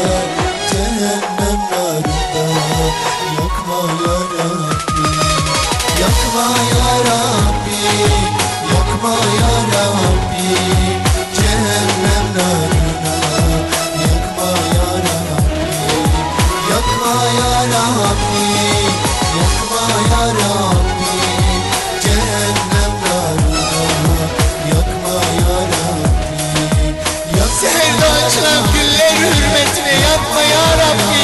cehennem narında yakma ya Rabbi. Yakma ya Rabbi, yakma ya Rabbi, cehennem narına. Yakma ya Rabbi, yakma ya Rabbi, yakma ya Rabbi, cehennem narına. Yakma ya Rabbi, Sevda açılan güller hürmetine yakma ya Rabbi.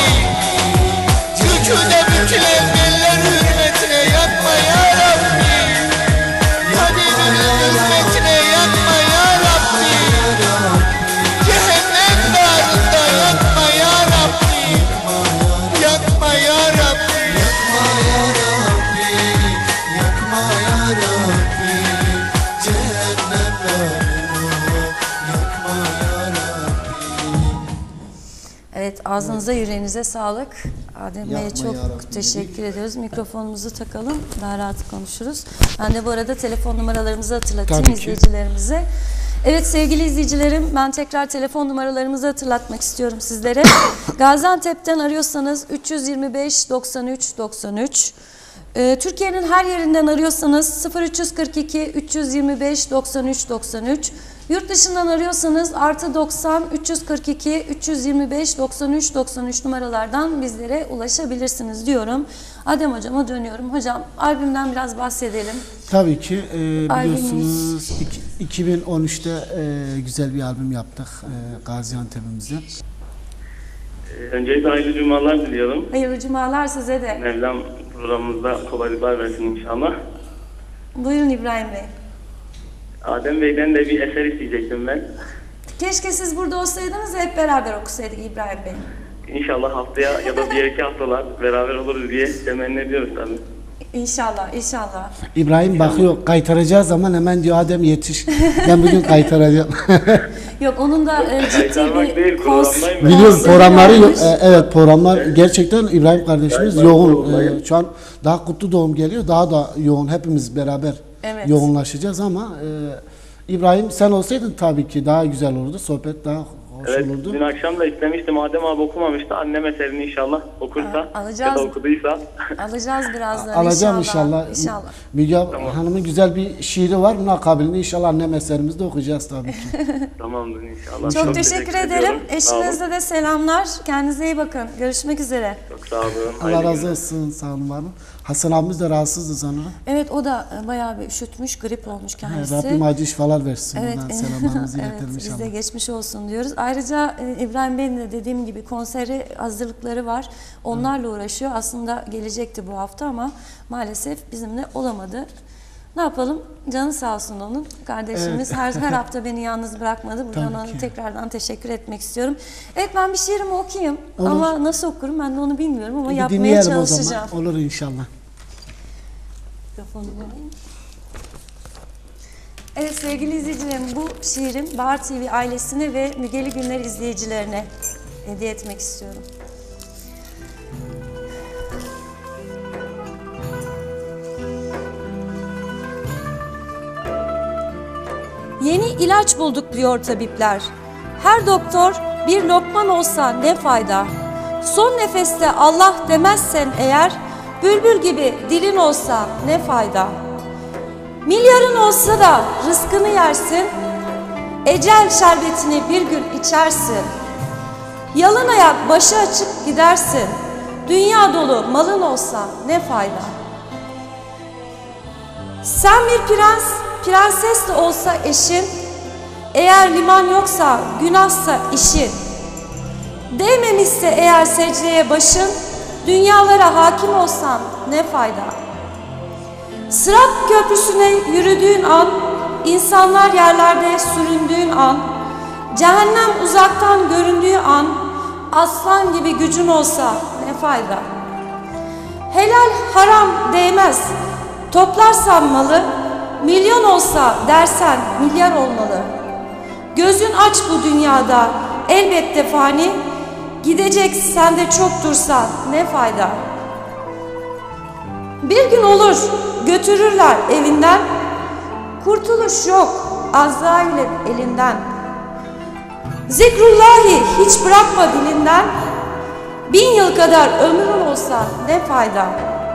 Rükûde bükülen beller hürmetine yakma ya Rabbi. Habibinin hürmetine yakma ya Rabbi. Cehennem narında yakma ya Rabbi. Yakma ya Rabbi. yakma ya Rabbi, yakma ya Rabbi, cehennem narına. Yakma ya Rabbi. Evet, ağzınıza yüreğinize sağlık. Adem Bey'e Yapma çok ya Rabbi. teşekkür ediyoruz. Mikrofonumuzu takalım, daha rahat konuşuruz. Ben de bu arada telefon numaralarımızı hatırlatayım Tabii ki. izleyicilerimize. Evet sevgili izleyicilerim, ben tekrar telefon numaralarımızı hatırlatmak istiyorum sizlere. Gaziantep'ten arıyorsanız 325 93 93. Türkiye'nin her yerinden arıyorsanız 0342 325 93 93. Yurt dışından arıyorsanız +90 342 325 93 93 numaralardan bizlere ulaşabilirsiniz diyorum. Adem hocama dönüyorum. Hocam albümden biraz bahsedelim. Tabii ki Albümümüz. biliyorsunuz 2013'te güzel bir albüm yaptık Gaziantep'imizde. Öncelikle hayırlı cumalar diliyorum. Hayırlı cumalar size de. Mevlam programımızda kolaylıklar versin inşallah. Buyurun İbrahim Bey. Adem Bey'den de bir eser isteyecektim ben. Keşke siz burada olsaydınız da hep beraber okusaydık İbrahim Bey. İnşallah haftaya ya da diğer 2 haftalar beraber oluruz diye temenni ediyoruz tabii. İnşallah, inşallah. İbrahim bakıyor kaytaracağı zaman hemen diyor Adem yetiş. Ben bugün kaytaracağım. Yok onun da ciddi Kaytarmak değil, bir programdayım. Biliyorum konseri programları varmış. evet programlar gerçekten İbrahim kardeşimiz Ben yoğun. programdayım. Şu an daha kutlu doğum geliyor. Daha da yoğun. Hepimiz beraber Evet. yoğunlaşacağız ama İbrahim sen olsaydın tabii ki daha güzel olurdu. Sohbet daha hoş Evet, olurdu. dün akşam da istemiştim. Adem abi okumamıştı. Annem eserini inşallah okursa Alacağız. ya da okuduysa. Alacağız birazdan Alacağım inşallah. İnşallah. Müge Hanım'ın güzel bir şiiri var. Bunun akabinde inşallah annem eserimizi de okuyacağız tabii ki. Tamamdır inşallah. Çok teşekkür ederim. ediyorum. Sağ olun. Eşinize de selamlar. Kendinize iyi bakın. Görüşmek üzere. Çok sağ olun. Allah Hayırlı razı günler. olsun. Sağ olun var olun. Hasan abimiz de rahatsızdı sanırım. Evet, o da bayağı bir üşütmüş, grip olmuş kendisi. Rabbim acil şifalar versin. Evet, Buradan selamlarımızı iletelim evet, biz inşallah. de geçmiş olsun diyoruz. Ayrıca İbrahim Bey'in de dediğim gibi konseri hazırlıkları var. Onlarla uğraşıyor. Aslında gelecekti bu hafta ama maalesef bizimle olamadı. Ne yapalım? Canı sağ olsun onun. Kardeşimiz her hafta beni yalnız bırakmadı. Buradan Tabii ona ki. tekrardan teşekkür etmek istiyorum. Evet, ben bir şiirimi okuyayım. Olur. Ama nasıl okurum ben de onu bilmiyorum ama Bir yapmaya dinleyelim o çalışacağım. zaman. Olur inşallah. Mikrofonu vereyim. Evet sevgili izleyicilerim, bu şiirim Bahar TV ailesine ve Mügeli Günler izleyicilerine hediye etmek istiyorum. Yeni ilaç bulduk diyor tabipler. Her doktor bir lokman olsa ne fayda? Son nefeste Allah demezsen eğer, bülbül gibi dilin olsa ne fayda? Milyarın olsa da rızkını yersin, ecel şerbetini bir gün içersin. Yalın ayak başı açık gidersin, dünya dolu malın olsa ne fayda? Sen bir prens, prenses de olsa eşin, eğer liman yoksa günahsa işin. Değmemişse eğer secdeye başın, dünyalara hakim olsan ne fayda? Sırat köprüsüne yürüdüğün an, insanlar yerlerde süründüğün an, cehennem uzaktan göründüğü an, aslan gibi gücün olsa ne fayda? Helal haram değmez, toplarsan malı, milyon olsa dersen milyar olmalı. Gözün aç bu dünyada, elbette fani, gidecek sende çok dursa ne fayda? Bir gün olur, götürürler evinden, kurtuluş yok Azrail'in elinden. Zikrullahi hiç bırakma dilinden, 1000 yıl kadar ömrün olsa ne fayda?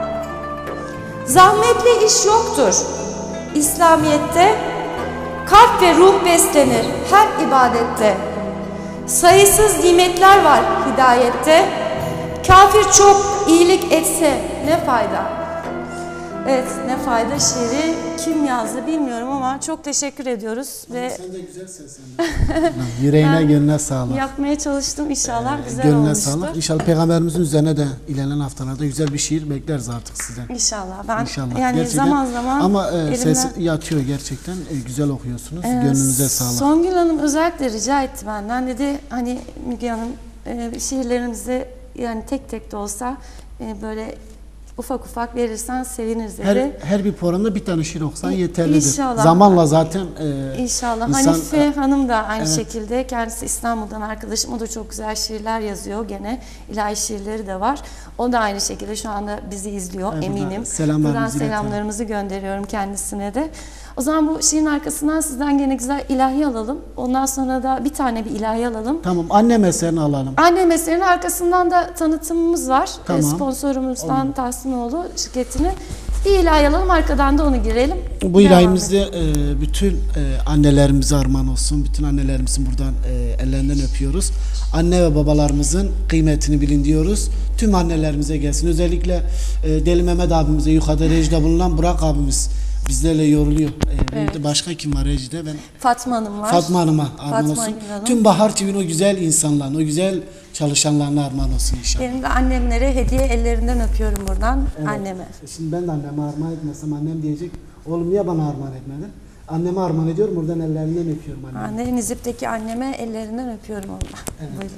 Zahmetli iş yoktur İslamiyet'te, kalp ve ruh beslenir her ibadette. Sayısız nimetler var hidayette, kafir çok iyilik etse ne fayda? Evet, ne fayda şiiri kim yazdı bilmiyorum ama çok teşekkür ediyoruz ve Sen de güzel seslendin. Yüreğine, gönlüne sağlık. yapmaya çalıştım, inşallah güzel Gönlüne olmuştur. sağlık. İnşallah Peygamberimizin üzerine de ilerleyen haftalarda güzel bir şiir bekleriz artık sizden. İnşallah. Ben İnşallah. yani Gerçekten. zaman zaman ama elimden... ses yatıyor gerçekten. Güzel okuyorsunuz. Gönlünüze sağlık. Songül Hanım özellikle rica etti benden. Dedi hani Müge Hanım şiirlerimizi yani tek tek de olsa böyle ufak ufak verirsen seviniriz dedi. Her bir programda bir tane şiir okusan yeterlidir. İnşallah. Zamanla zaten İnşallah. insan, Hanife Hanım da aynı evet. şekilde. Kendisi İstanbul'dan arkadaşım. O da çok güzel şiirler yazıyor gene. İlahi şiirleri de var. O da aynı şekilde şu anda bizi izliyor Evet, eminim. selamlarımızı Buradan iletelim. selamlarımızı gönderiyorum kendisine de. O zaman bu şiirin arkasından sizden gene güzel ilahi alalım. Ondan sonra da bir tane bir ilahi alalım. tamam, annem eserini alalım. Anne meselinin arkasından da tanıtımımız var. Tamam. Sponsorumuzdan Tahsinoğlu şirketinin. Bir ilahi alalım, arkadan da onu girelim. Bu Devam ilahimizde bütün annelerimize armağan olsun. Bütün annelerimizin buradan ellerinden öpüyoruz. Anne ve babalarımızın kıymetini bilin diyoruz. Tüm annelerimize gelsin. Özellikle Deli Mehmet abimize, yukarıda rejide bulunan Burak abimiz bizlerle yoruluyor. Evet. Başka kim var rejide? Fatma Hanım var. Fatma Hanım'a armağan Fatma olsun. Hanım. Tüm Bahar TV'nin o güzel insanlarına, o güzel çalışanlarına armağan olsun inşallah. Benim de annemlere hediye, ellerinden öpüyorum buradan anneme. Şimdi ben de anneme armağan etmesem annem diyecek, oğlum niye bana armağan etmedin? Anneme armağan ediyorum, buradan ellerinden öpüyorum annemi. Anne Nizip'teki anneme ellerinden öpüyorum ondan. Evet. Buyurun.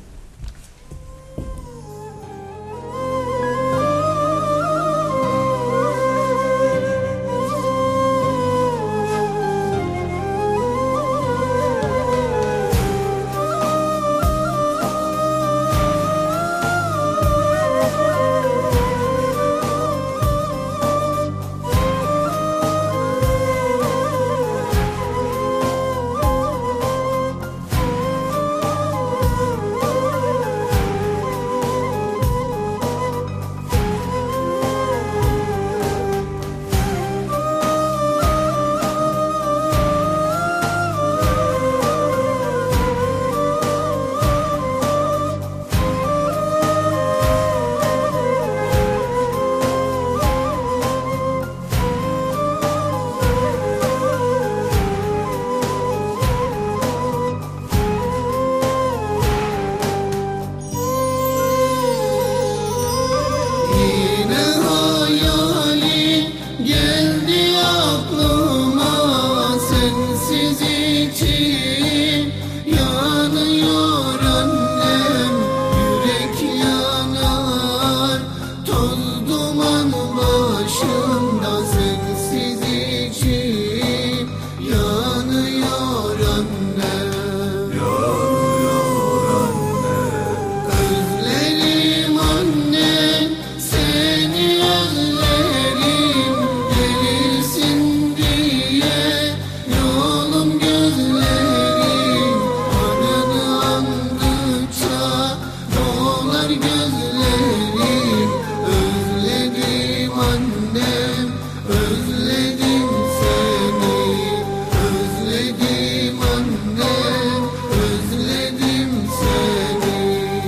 dolar gözlerim. Özledim annem, özledim seni. Özledim annem, özledim seni.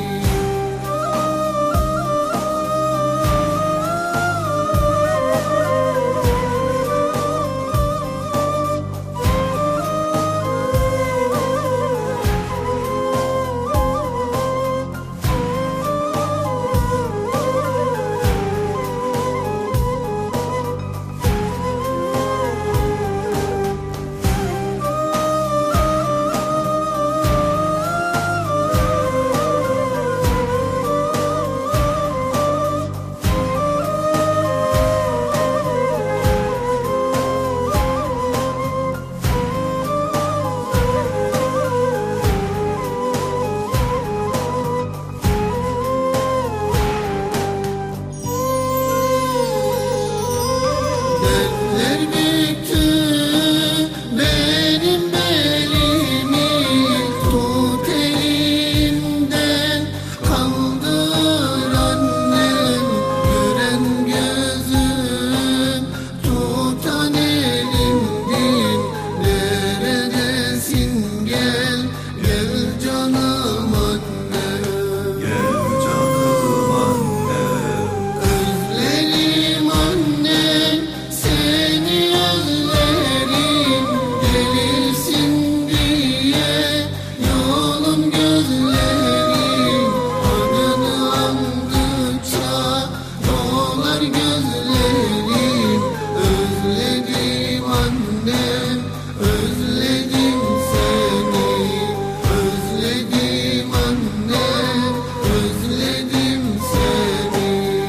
Dertler büktü benim belimi. Tut elimden kaldır annem. Gören gözüm tutan elimdin. Neredesin gel, gel canım annem. Gel canım annem. Özlerim annem, seni özlerim. Gelirsin diye yolum gözlerim. Adını andıkça dolar gözlerim. Özledim annem, özledim seni. Özledim annem, özledim seni.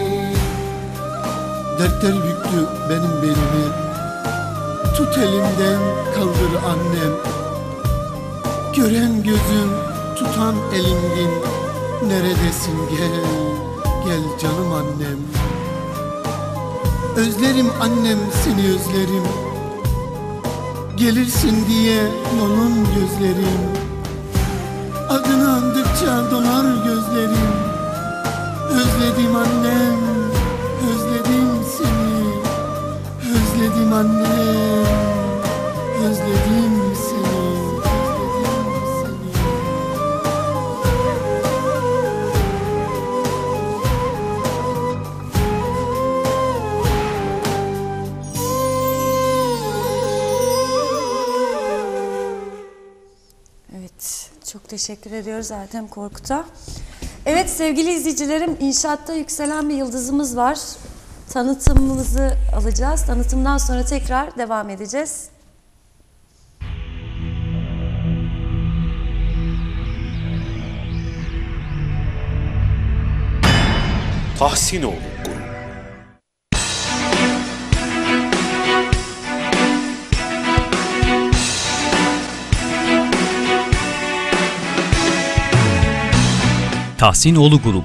Dertler büktü benim belimi. Tut elimden kaldır annem. Gören gözüm tutan elimdin. Neredesin gel, gel canım annem. Özlerim annem, seni özlerim. Gelirsin diye yolun gözlerim. Adını andıkça dolar gözlerim. Özledim annem, özledim seni. Özledim annem, özledim seni. Özledim seni. Evet, çok teşekkür ediyoruz Ertem Korkut'a. Evet sevgili izleyicilerim, inşaatta yükselen bir yıldızımız var. Tanıtımımızı alacağız. Tanıtımdan sonra tekrar devam edeceğiz. Tahsinoğlu Grup. Tahsinoğlu Grup.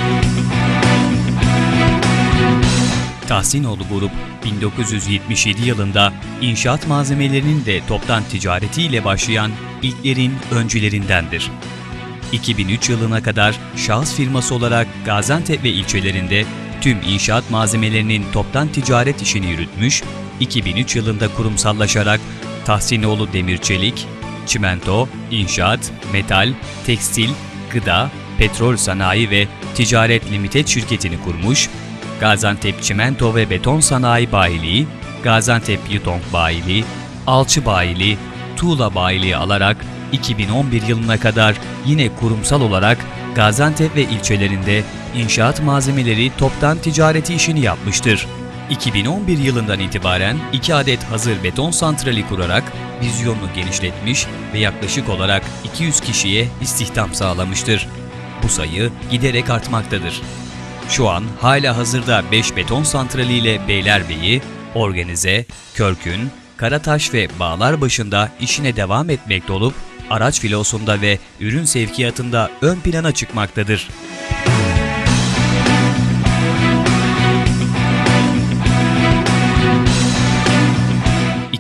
Tahsinoğlu Grup, 1977 yılında inşaat malzemelerinin de toptan ticaretiyle başlayan ilklerin öncülerindendir. 2003 yılına kadar şahıs firması olarak Gaziantep ve ilçelerinde tüm inşaat malzemelerinin toptan ticaret işini yürütmüş, 2003 yılında kurumsallaşarak Tahsinoğlu Demir Çelik, Çimento, İnşaat, Metal, Tekstil, Gıda, Petrol Sanayi ve Ticaret Limited şirketini kurmuş, Gaziantep Çimento ve Beton Sanayi Bayiliği, Gaziantep Yutong Bayiliği, Alçı Bayiliği, Tuğla Bayiliği alarak 2011 yılına kadar yine kurumsal olarak Gaziantep ve ilçelerinde inşaat malzemeleri toptan ticareti işini yapmıştır. 2011 yılından itibaren 2 adet hazır beton santrali kurarak vizyonunu genişletmiş ve yaklaşık olarak 200 kişiye istihdam sağlamıştır. Bu sayı giderek artmaktadır. Şu an hala hazırda 5 beton santrali ile Beylerbeyi, Organize, Körkün, Karataş ve Bağlarbaşı'nda işine devam etmekte olup araç filosunda ve ürün sevkiyatında ön plana çıkmaktadır.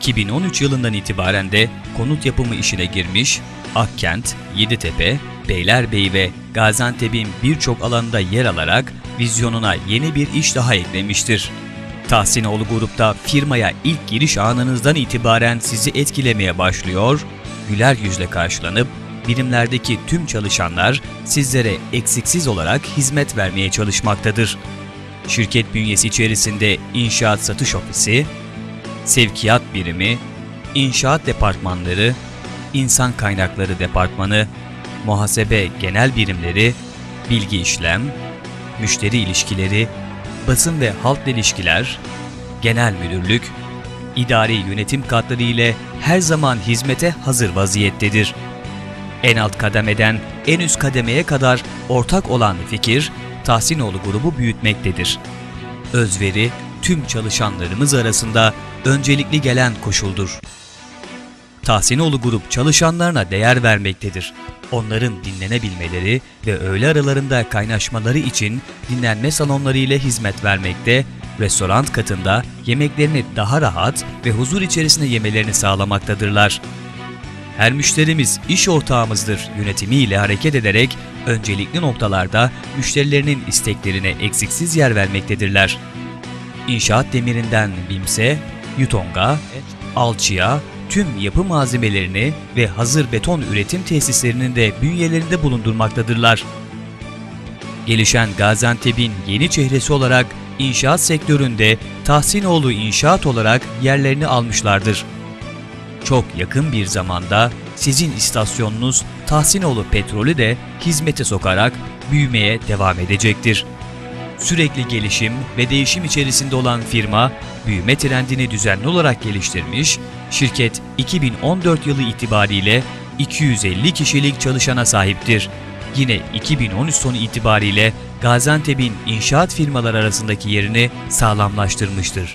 2013 yılından itibaren de konut yapımı işine girmiş, Akkent, Yeditepe, Beylerbeyi ve Gaziantep'in birçok alanında yer alarak vizyonuna yeni bir iş daha eklemiştir. Tahsinoğlu Grup'ta firmaya ilk giriş anınızdan itibaren sizi etkilemeye başlıyor, güler yüzle karşılanıp birimlerdeki tüm çalışanlar sizlere eksiksiz olarak hizmet vermeye çalışmaktadır. Şirket bünyesi içerisinde inşaat satış ofisi, sevkiyat birimi, inşaat departmanları, insan kaynakları departmanı, muhasebe genel birimleri, bilgi işlem, müşteri ilişkileri, basın ve halkla ilişkiler, genel müdürlük, idari yönetim katları ile her zaman hizmete hazır vaziyettedir. En alt kademeden en üst kademeye kadar ortak olan fikir, Tahsinoğlu Grubu büyütmektedir. Özveri, tüm çalışanlarımız arasında öncelikli gelen koşuldur. Tahsinoğlu Grup çalışanlarına değer vermektedir. Onların dinlenebilmeleri ve öğle aralarında kaynaşmaları için dinlenme salonları ile hizmet vermekte, restoran katında yemeklerini daha rahat ve huzur içerisinde yemelerini sağlamaktadırlar. Her müşterimiz iş ortağımızdır yönetimiyle hareket ederek öncelikli noktalarda müşterilerinin isteklerine eksiksiz yer vermektedirler. İnşaat demirinden BİMS'e, Yutong'a, alçıya, tüm yapı malzemelerini ve hazır beton üretim tesislerinin de bünyelerinde bulundurmaktadırlar. Gelişen Gaziantep'in yeni çehresi olarak inşaat sektöründe Tahsinoğlu İnşaat olarak yerlerini almışlardır. Çok yakın bir zamanda sizin istasyonunuz Tahsinoğlu Petrol'ü de hizmete sokarak büyümeye devam edecektir. Sürekli gelişim ve değişim içerisinde olan firma, büyüme trendini düzenli olarak geliştirmiş, şirket 2014 yılı itibariyle 250 kişilik çalışana sahiptir. Yine 2013 sonu itibariyle Gaziantep'in inşaat firmalar arasındaki yerini sağlamlaştırmıştır.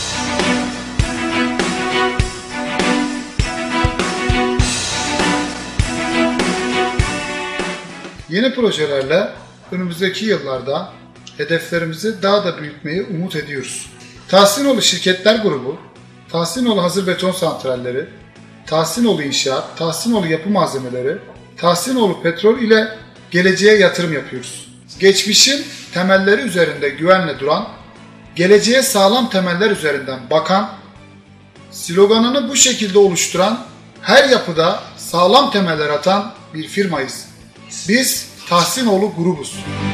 Yeni projelerle önümüzdeki yıllarda hedeflerimizi daha da büyütmeyi umut ediyoruz. Tahsinoğlu Şirketler Grubu, Tahsinoğlu Hazır Beton Santralleri, Tahsinoğlu İnşaat, Tahsinoğlu Yapı Malzemeleri, Tahsinoğlu Petrol ile geleceğe yatırım yapıyoruz. Geçmişin temelleri üzerinde güvenle duran, geleceğe sağlam temeller üzerinden bakan, sloganını bu şekilde oluşturan, her yapıda sağlam temeller atan bir firmayız. Biz Tahsinoğlu Grubuz.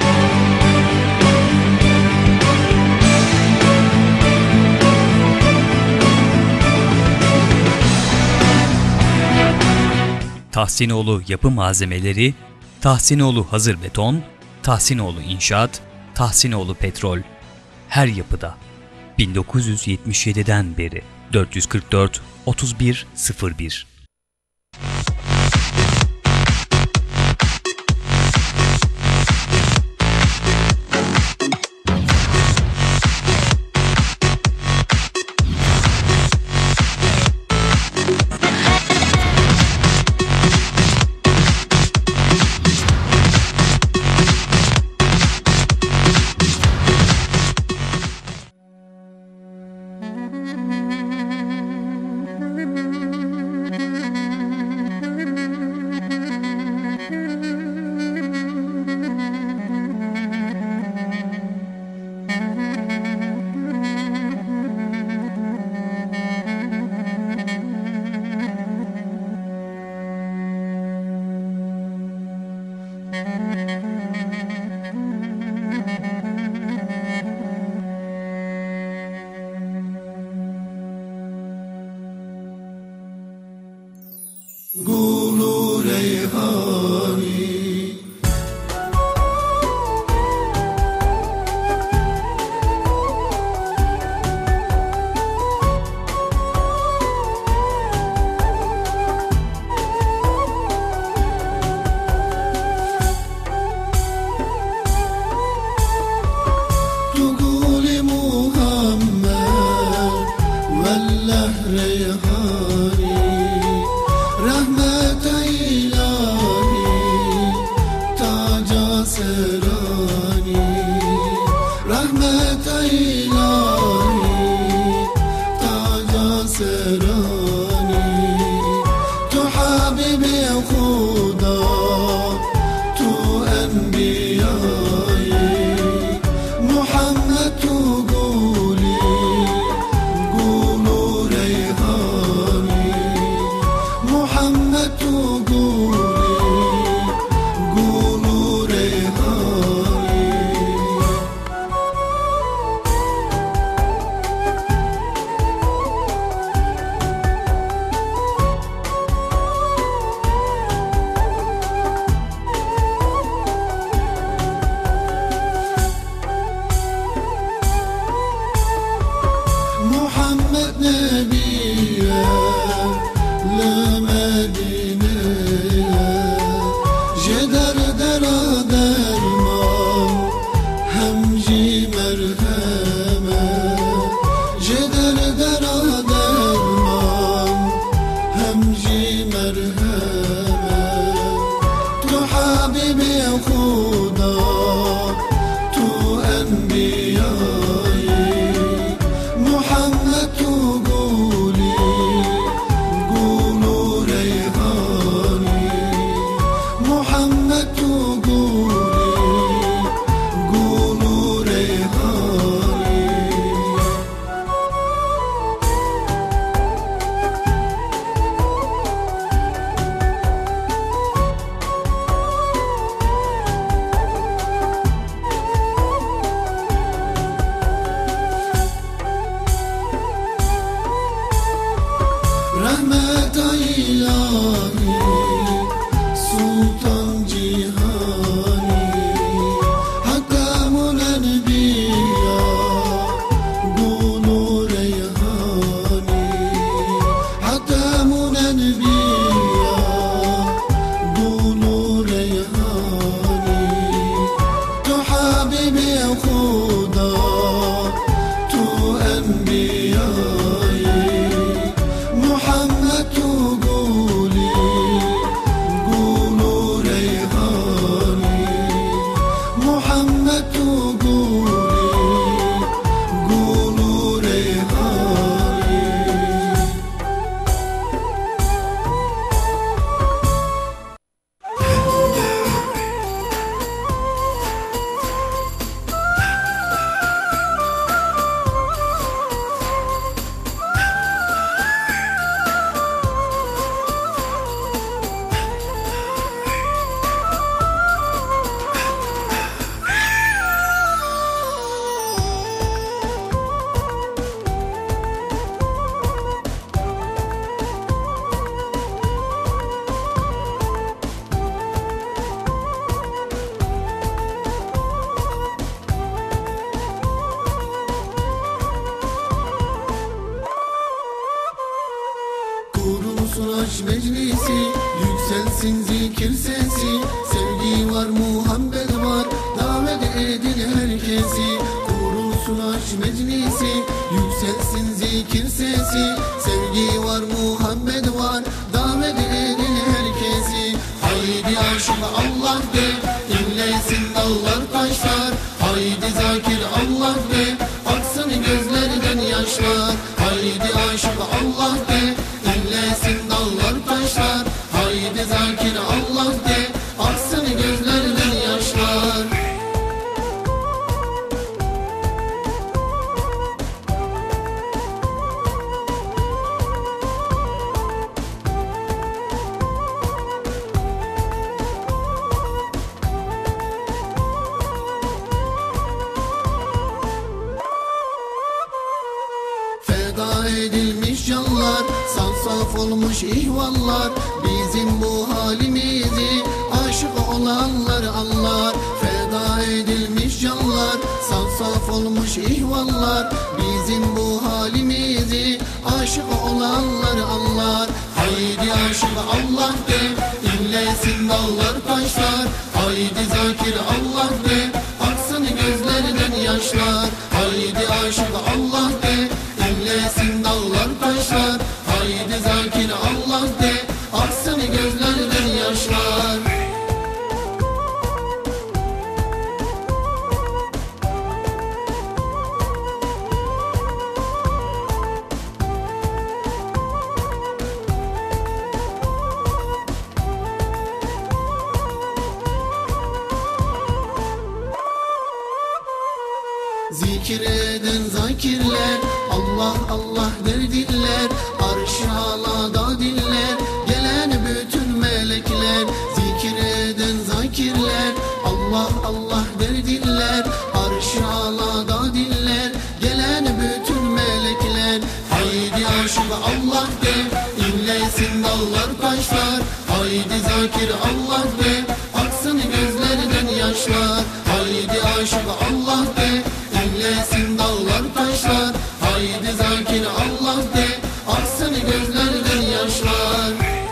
Tahsinoğlu Yapı Malzemeleri, Tahsinoğlu Hazır Beton, Tahsinoğlu İnşaat, Tahsinoğlu Petrol. Her yapıda. 1977'den beri 444 3101. Gulu reyhani Tuguli Muhammed Vellah reyhani Rahmet ilahi taca serani Rahmet ilahi taca serani جانب خدا تو انبیایی محمد تو گولی گل و ریحانی محمد تو گولی گل و ریحانی Kurulsun aşk meclisi, yükselsin zikir sesi. Sevgi var, muhabbet var, davet edin herkesi. Kurulsun aşk meclisi, yükselsin zikir sesi. Sevgi var, muhabbet var, davet edin herkesi. Haydi aşık Allah de, inlesin dağlar taşlar. Haydi zakir Allah de, aksın gözlerden yaşlar. Haydi aşık Allah de, inlesin dağlar taşlar. Haydi zakir Allah de, aksın gözlerden yaşlar. Feda edilmiş canlar, saf saf olmuş ihvallar. Bizim bu halimizi aşık olanlar anlar. Feda edilmiş canlar, saf saf olmuş ihvallar. Bizim bu halimizi aşık olanlar anlar. Haydi aşık Allah de, inlesin dağlar taşlar. Haydi zakir Allah de, aksın gözlerden yaşlar. Haydi aşık Allah de, inlesin dağlar taşlar. Haydi zakir Allah de, aksın gözlerden yaşlar. Zikir eden zakirler, Allah Allah der diller. Arş-ı alada diller, gelen bütün melekler. Zikir eden zakirler, Allah Allah der diller. Arş-ı alada diller, gelen bütün melekler. Haydi aşık Allah de, inlesin dağlar taşlar. Haydi zakir Allah de, aksın gözlerden yaşlar. Haydi aşık Allah de, inlesin dağlar taşlar. Haydi zakir Allah de, aksın gözlerden yaşlar.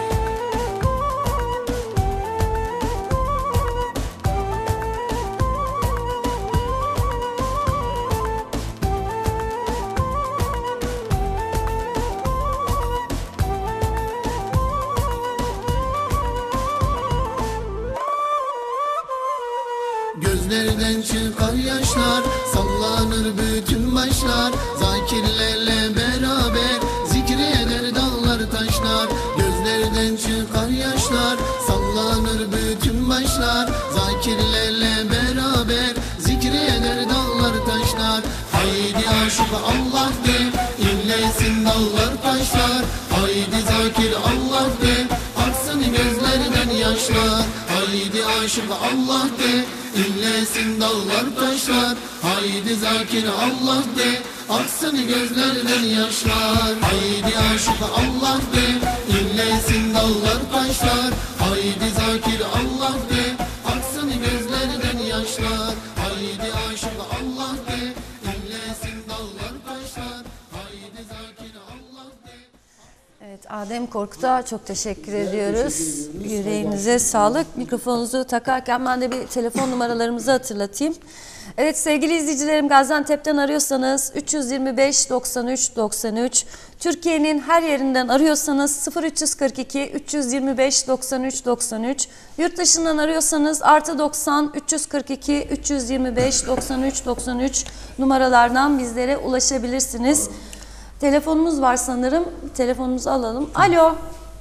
Gözlerden çıkar yaşlar, sallanır bütün başlar. Zakirlerle beraber zikreder dağlar taşlar. Gözlerden çıkar yaşlar, sallanır bütün başlar. Zakirlerle beraber zikreder dağlar taşlar. Haydi aşık Allah de, inlesin dağlar taşlar. Haydi zakir Allah de, aksın gözlerden yaşlar. Haydi aşık Allah de, inlesin dağlar taşlar. Haydi zakir Allah de, aksın gözlerden yaşlar. Haydi aşık Allah de, inlesin dağlar taşlar. Haydi zakir Allah de, aksın gözlerden yaşlar. Haydi aşık Allah de, inlesin dağlar taşlar. Haydi zakir Allah de. Evet, Adem Korkut'a çok teşekkür ediyoruz. Yüreğinize sağlık. Mikrofonunuzu takarken ben de bir telefon numaralarımızı hatırlatayım. Evet sevgili izleyicilerim, Gaziantep'ten arıyorsanız 325 93 93, Türkiye'nin her yerinden arıyorsanız 0342 325 93 93, yurt dışından arıyorsanız +90 342 325 93 93 numaralardan bizlere ulaşabilirsiniz. Telefonumuz var sanırım. Telefonumuzu alalım. Alo.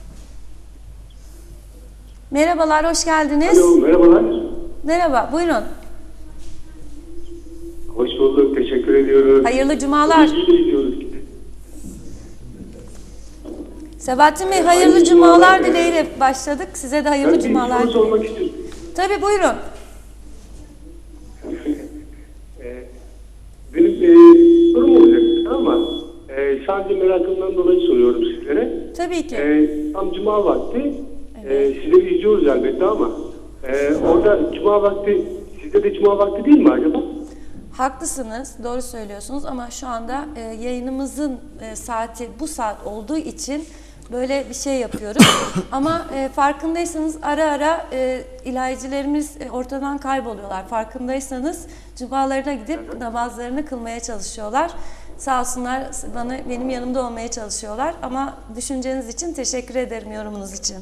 Merhabalar, hoş geldiniz. Alo, merhabalar. Merhaba, buyurun. Hoş bulduk, teşekkür ediyoruz. Hayırlı cumalar. Sebahattin Bey, hayırlı cumalar dileğiyle başladık. Size de hayırlı cumalar. Ben bir soru sormak istiyorum. Tabii, buyurun. Benim sorum olacak ama sadece merakımdan dolayı soruyorum sizlere. Tabii ki. Tam cuma vakti, sizleri izliyoruz elbette ama orada cuma vakti, sizde de cuma vakti değil mi acaba? Haklısınız, doğru söylüyorsunuz ama şu anda yayınımızın saati bu saat olduğu için böyle bir şey yapıyoruz. Ama farkındaysanız ara ara ilahicilerimiz ortadan kayboluyorlar. Farkındaysanız cumalarına gidip namazlarını kılmaya çalışıyorlar. Sağ olsunlar, benim yanımda olmaya çalışıyorlar. Ama düşünceniz için teşekkür ederim, yorumunuz için.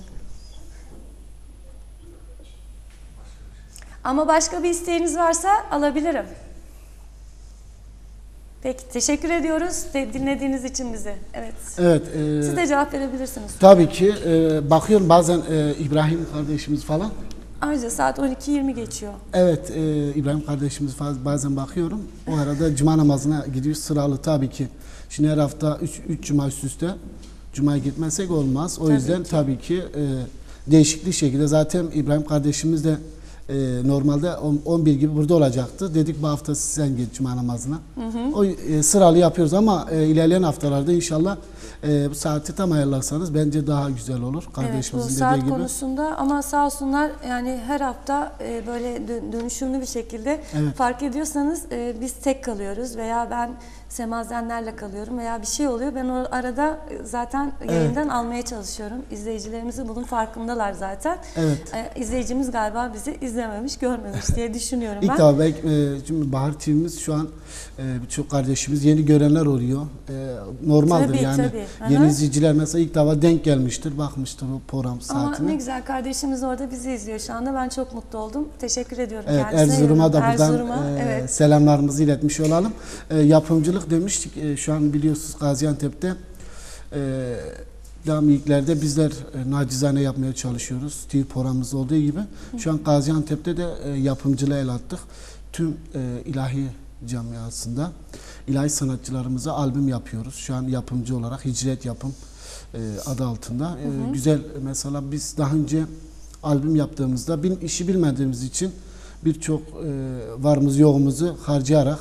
Ama başka bir isteğiniz varsa alabilirim. Peki, teşekkür ediyoruz dinlediğiniz için bizi. Evet. Evet. Siz de cevap verebilirsiniz. Tabii ki. Bakıyorum bazen İbrahim kardeşimiz falan. Ayrıca saat 12:20 geçiyor. Evet, İbrahim kardeşimiz bazen bakıyorum. O arada cuma namazına gidiyor sıralı tabii ki. Şimdi her hafta 3 cuma üst üste cumaya gitmezsek olmaz. O yüzden tabii ki değişikli şekilde zaten İbrahim kardeşimiz de normalde 11 gibi burada olacaktı. Dedik bu hafta sen git cuma namazına. O sıralı yapıyoruz ama ilerleyen haftalarda inşallah bu saati tam ayarlarsanız bence daha güzel olur. Kardeşimizin evet, bu dediği saat gibi. konusunda ama sağ olsunlar yani her hafta böyle dönüşümlü bir şekilde fark ediyorsanız biz tek kalıyoruz veya ben semazenlerle kalıyorum veya bir şey oluyor. Ben o arada zaten yayından almaya çalışıyorum. İzleyicilerimizi bunun farkındalar zaten. Evet. İzleyicimiz galiba bizi izlememiş, görmemiş diye düşünüyorum ben. İlk tabi şimdi Bahar TV'miz şu an birçok kardeşimiz yeni görenler oluyor. Normaldir tabii, yani. Tabii. Yeni izleyiciler mesela ilk defa denk gelmiştir, bakmıştır o program saatine. Ama ne güzel kardeşimiz orada bizi izliyor şu anda. Ben çok mutlu oldum. Teşekkür ediyorum kendisine. Erzurum'a da buradan selamlarımızı iletmiş olalım. Yapımcılık demiştik. Şu an biliyorsunuz Gaziantep'te devam ilklerde bizler nacizane yapmaya çalışıyoruz. TV programımız olduğu gibi. Şu an Gaziantep'te de yapımcılığa el attık. Tüm ilahi camiasında ilahi sanatçılarımıza albüm yapıyoruz. Şu an yapımcı olarak Hicret Yapım adı altında. Güzel, mesela biz daha önce albüm yaptığımızda işi bilmediğimiz için birçok varımız yoğumuzu harcayarak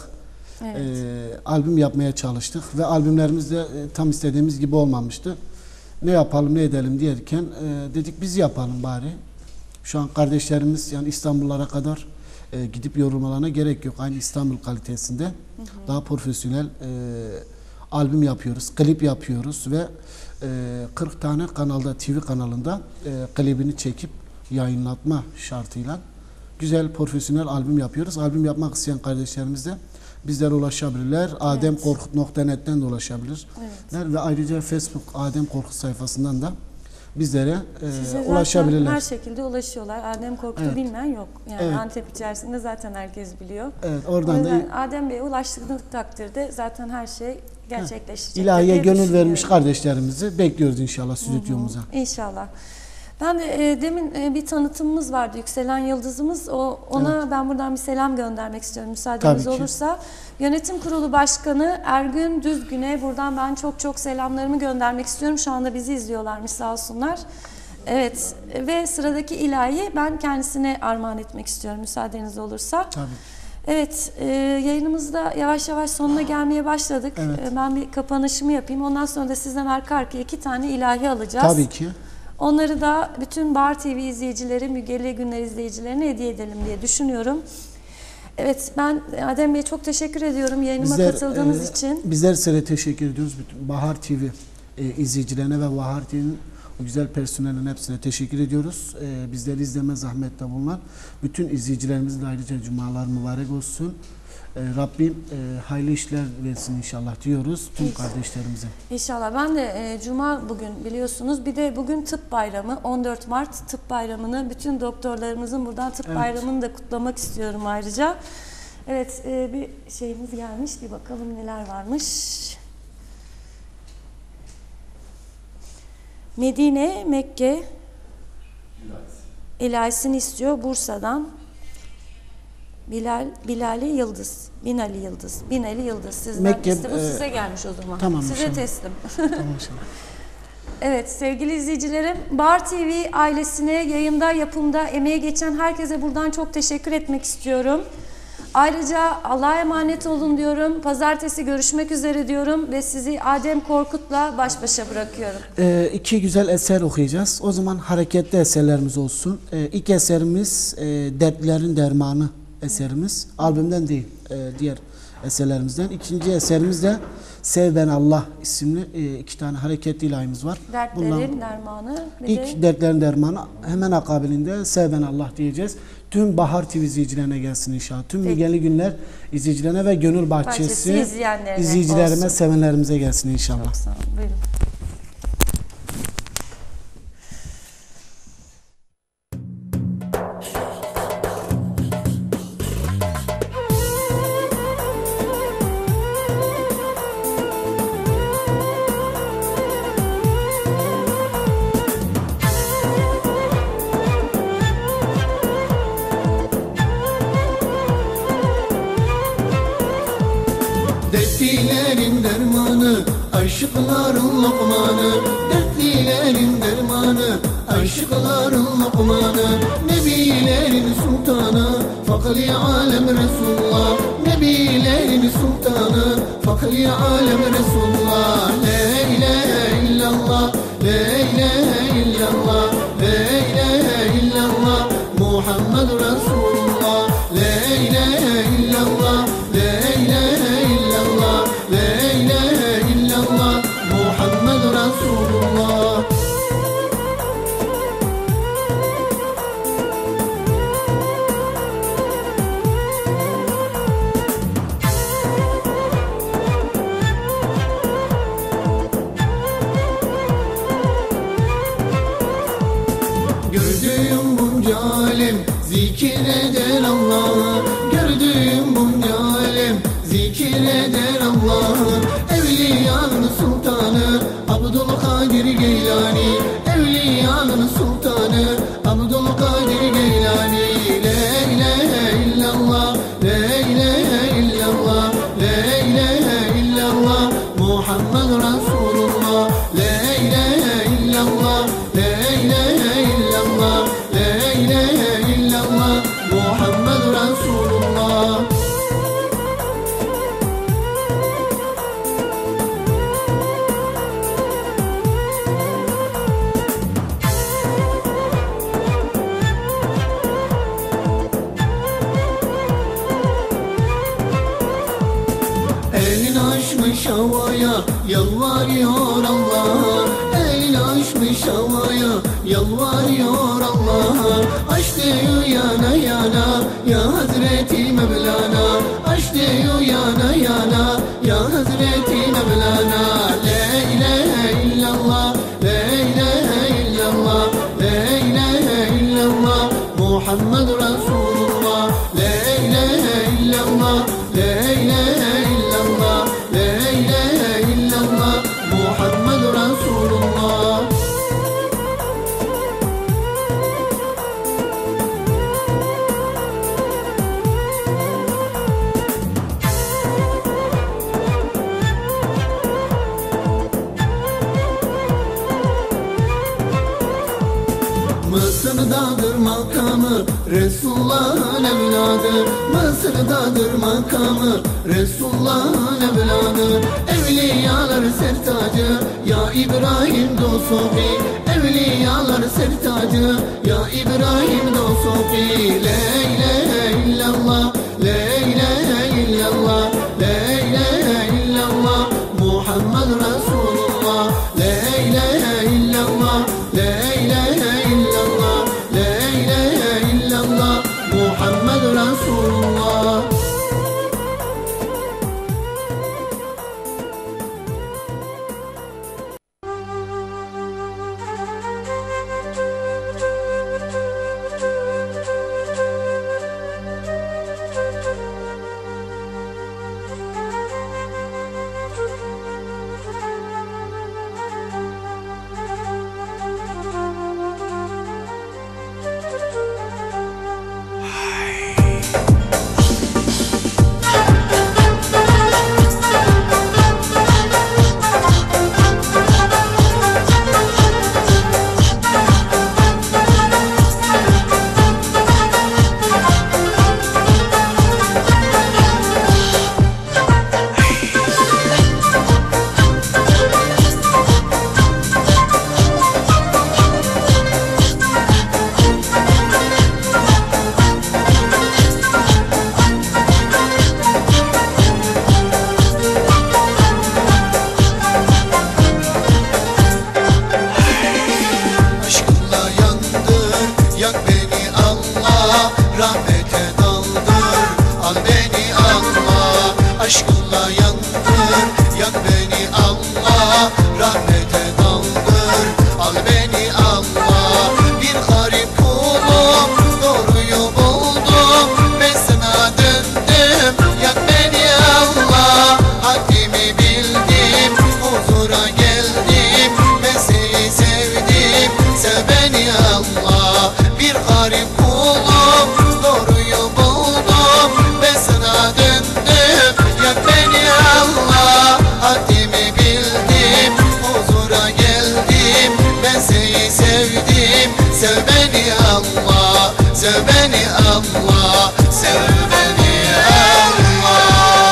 albüm yapmaya çalıştık ve albümlerimiz de tam istediğimiz gibi olmamıştı. Ne yapalım ne edelim diyerken dedik biz yapalım bari. Şu an kardeşlerimiz yani İstanbullara kadar gidip yorulmalarına gerek yok. Aynı İstanbul kalitesinde daha profesyonel albüm yapıyoruz, klip yapıyoruz ve 40 tane kanalda, TV kanalında klibini çekip yayınlatma şartıyla güzel profesyonel albüm yapıyoruz. Albüm yapmak isteyen kardeşlerimiz de bizlere ulaşabilirler. ademkorkut.net'ten de ulaşabilirler. Ve ayrıca Facebook Adem Korkut sayfasından da bizlere ulaşabilirler. Her şekilde ulaşıyorlar. Adem Korkut'u bilmeyen yok. Yani Antep içerisinde zaten herkes biliyor. Evet, oradan da Adem Bey'e ulaştığınız takdirde zaten her şey gerçekleşecek. İlahiye gönül vermiş kardeşlerimizi bekliyoruz inşallah stüdyomuza. İnşallah. Ben de demin bir tanıtımımız vardı, Yükselen Yıldızımız. Ona ben buradan bir selam göndermek istiyorum müsaadeniz olursa. Yönetim Kurulu Başkanı Ergün Düzgün'e buradan ben çok selamlarımı göndermek istiyorum. Şu anda bizi izliyorlarmış sağ olsunlar. Evet ve sıradaki ilahi ben kendisine armağan etmek istiyorum müsaadeniz olursa. Tabii. Evet, yayınımızda yavaş yavaş sonuna gelmeye başladık. Ben bir kapanışımı yapayım. Ondan sonra da sizden arka arkaya 2 tane ilahi alacağız. Tabii ki. Onları da bütün Bahar TV izleyicileri, Mügelli Günler izleyicilerine hediye edelim diye düşünüyorum. Evet, ben Adem Bey'e çok teşekkür ediyorum yayınıma katıldığınız için. Bizler size teşekkür ediyoruz. Bütün Bahar TV izleyicilerine ve Bahar TV'nin Bu güzel personelin hepsine teşekkür ediyoruz. Bizleri izleme zahmette bulunan bütün izleyicilerimizin ayrıca cumalar mübarek olsun. Rabbim hayırlı işler versin inşallah diyoruz tüm kardeşlerimize. İnşallah. Ben de Cuma bugün biliyorsunuz. Bir de bugün Tıp Bayramı. 14 Mart Tıp Bayramı'nı bütün doktorlarımızın buradan Tıp Bayramı'nı da kutlamak istiyorum ayrıca. Evet, bir şeyimiz gelmiş. Bir bakalım neler varmış. Medine, Mekke ilahisini istiyor Bursa'dan. Binali Yıldız. Sizden Mekke, bu size gelmiş o zaman. Tamam, size inşallah. teslim. Tamam inşallah. Evet sevgili izleyicilerim, Bahar TV ailesine yayında, yapımda emeği geçen herkese buradan çok teşekkür etmek istiyorum. Ayrıca Allah'a emanet olun diyorum. Pazartesi görüşmek üzere diyorum ve sizi Adem Korkut'la baş başa bırakıyorum. İki güzel eser okuyacağız. O zaman hareketli eserlerimiz olsun. İlk eserimiz Dertlerin Dermanı eserimiz. Albümden değil, diğer eserlerimizden. İkinci eserimiz de Sev Ben Allah isimli iki tane hareketli ilahimiz var. Dertlerin Dermanı. İlk Dertlerin Dermanı, hemen akabinde Sev Ben Allah diyeceğiz. Tüm Bahar TV izleyicilerine gelsin inşallah. Tüm Müjganlı Günler izleyicilerine ve Gönül Bahçesi izleyicilerime, olsun. Sevenlerimize gelsin inşallah. Çok sağ olun. Buyurun. Dertlilerin dermanı, aşıkların lokmanı. Dertlilerin dermanı, aşıkların lokmanı. Nebilerin sultanı, fakri alem Resulullah. Nebilerin sultanı, fakri alem Resulullah. La ilahe illallah, la ilahe illallah, la ilahe illallah, Muhammed Resulullah. La ilahe illallah, la ilahe illallah, la ilahe illallah, Muhammed Resulullah. Gördüğüm bunca alem zikreder Allah'ı. Gördüğüm bunca alem zikreder Allah'ı. Evliyanın sultanı Abdülkadir Geylani. Evliyanın sultanı Abdülkadir Geylani. La ilahe illallah, la ilahe illallah, la ilahe illallah, Muhammed Resulullah. La ilahe illallah, la ilahe illallah, la ilahe illallah, Muhammed Resulullah. Elini açmış havaya yalvarıyor Allah'a. Elini açmış havaya yalvarıyor Allah'a. Aç diyor yana yana ya Hazreti Mevlana. Aç diyor yana yana ya Hazreti Mevlana. La ilahe illallah, la ilahe illallah, la ilahe illallah, Muhammed Resulullah. La ilahe illallah, la ilahe illallah, la ilahe illallah, Muhammed Resulullah. Mısır'dadır makamı Resulullah'ın evladı. Mısır'dadır makamı Resulullah'ın evladı. Evliyalar sertacı ya İbrahim Dosofi. Evliyalar sertacı ya İbrahim Dosofi. La ilahe illallah, la ilahe illallah, la ilahe illallah, Muhammed Resulullah. La ilahe illallah, aşkınla yandır. Yak beni Allah, rahmete daldır. Al beni Allah, bir garip kulum, doğruyu buldum, ben sana döndüm. Yak beni Allah, haddimi bildim, huzura geldim, ben seni sevdim. Sev beni Allah, bir garip kulum, doğruyu buldum, ben sana döndüm. Yak beni Allah, haddimi bildim, huzura geldim, ben seni sevdim. Sev beni Allah, sev beni Allah, sev beni Allah.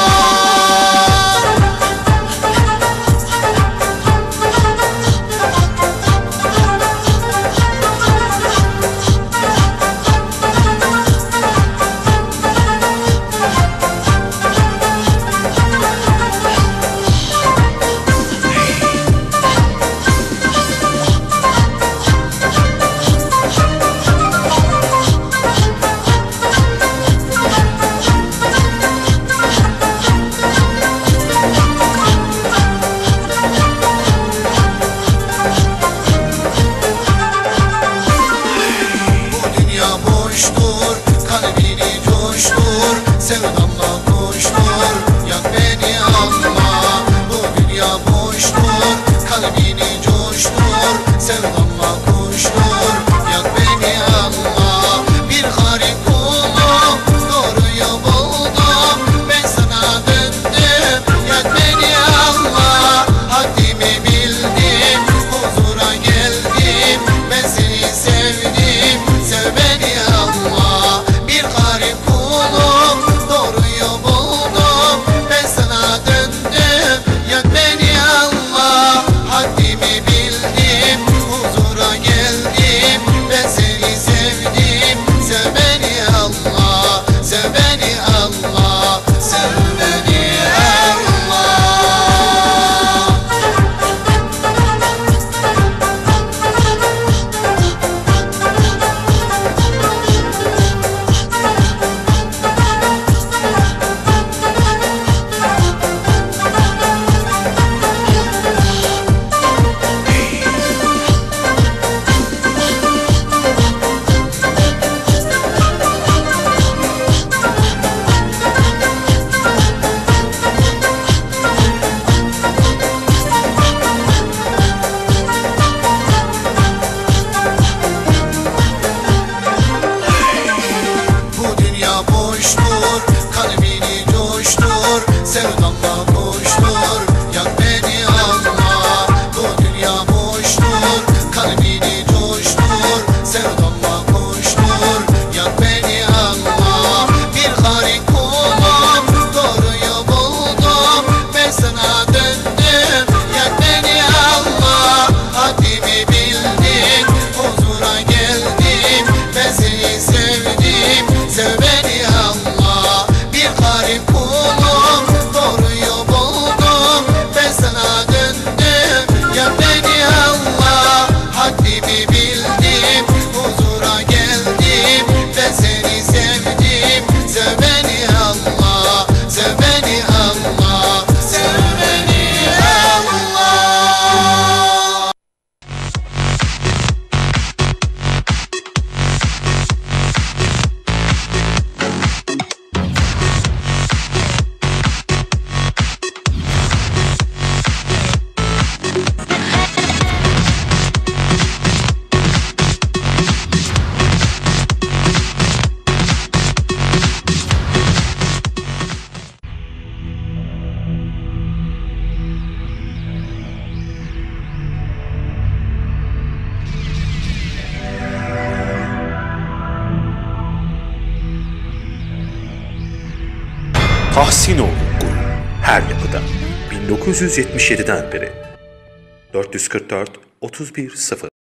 Kalbini coştur, sevdamla koştur. Yak beni Allah, bu dünya boştur. Kalbini coştur, sevdamla koştur. Yak beni Allah, bir garip kulum, doğruyu buldum, ben sana döndüm. Yak beni Allah, haddimi bildim, huzura geldim, ben seni sevdim. Sev beni Allah, bir garip kulum, doğruyu buldum, ben sana döndüm. Yak beni Allah, haddimi bildim, huzura geldim, ben seni sevdim. Sev beni Allah, sev beni Allah, sev beni Allah. Bu dünya boştur, kalbini coştur, sevdamla koştur. Yak beni Allah, bu dünya boştur, kalbini coştur, sevdamla koştur. Yak beni Allah, bir garip kulum, doğruyu buldum, ben sana döndüm. Yak beni Allah, haddimi bildin, huzura geldim, ben seni sevdim. Sev beni Allah, bir garip kulum, doğruyu buldum, ben sana döndüm. Yak beni Allah, haddimi bildim, huzura geldim, ben seni sevdim. Sev beni Allah, sev beni Allah, sev beni Allah. Tahsinoğlu Guru her yapıda 1977'den beri 444 31 0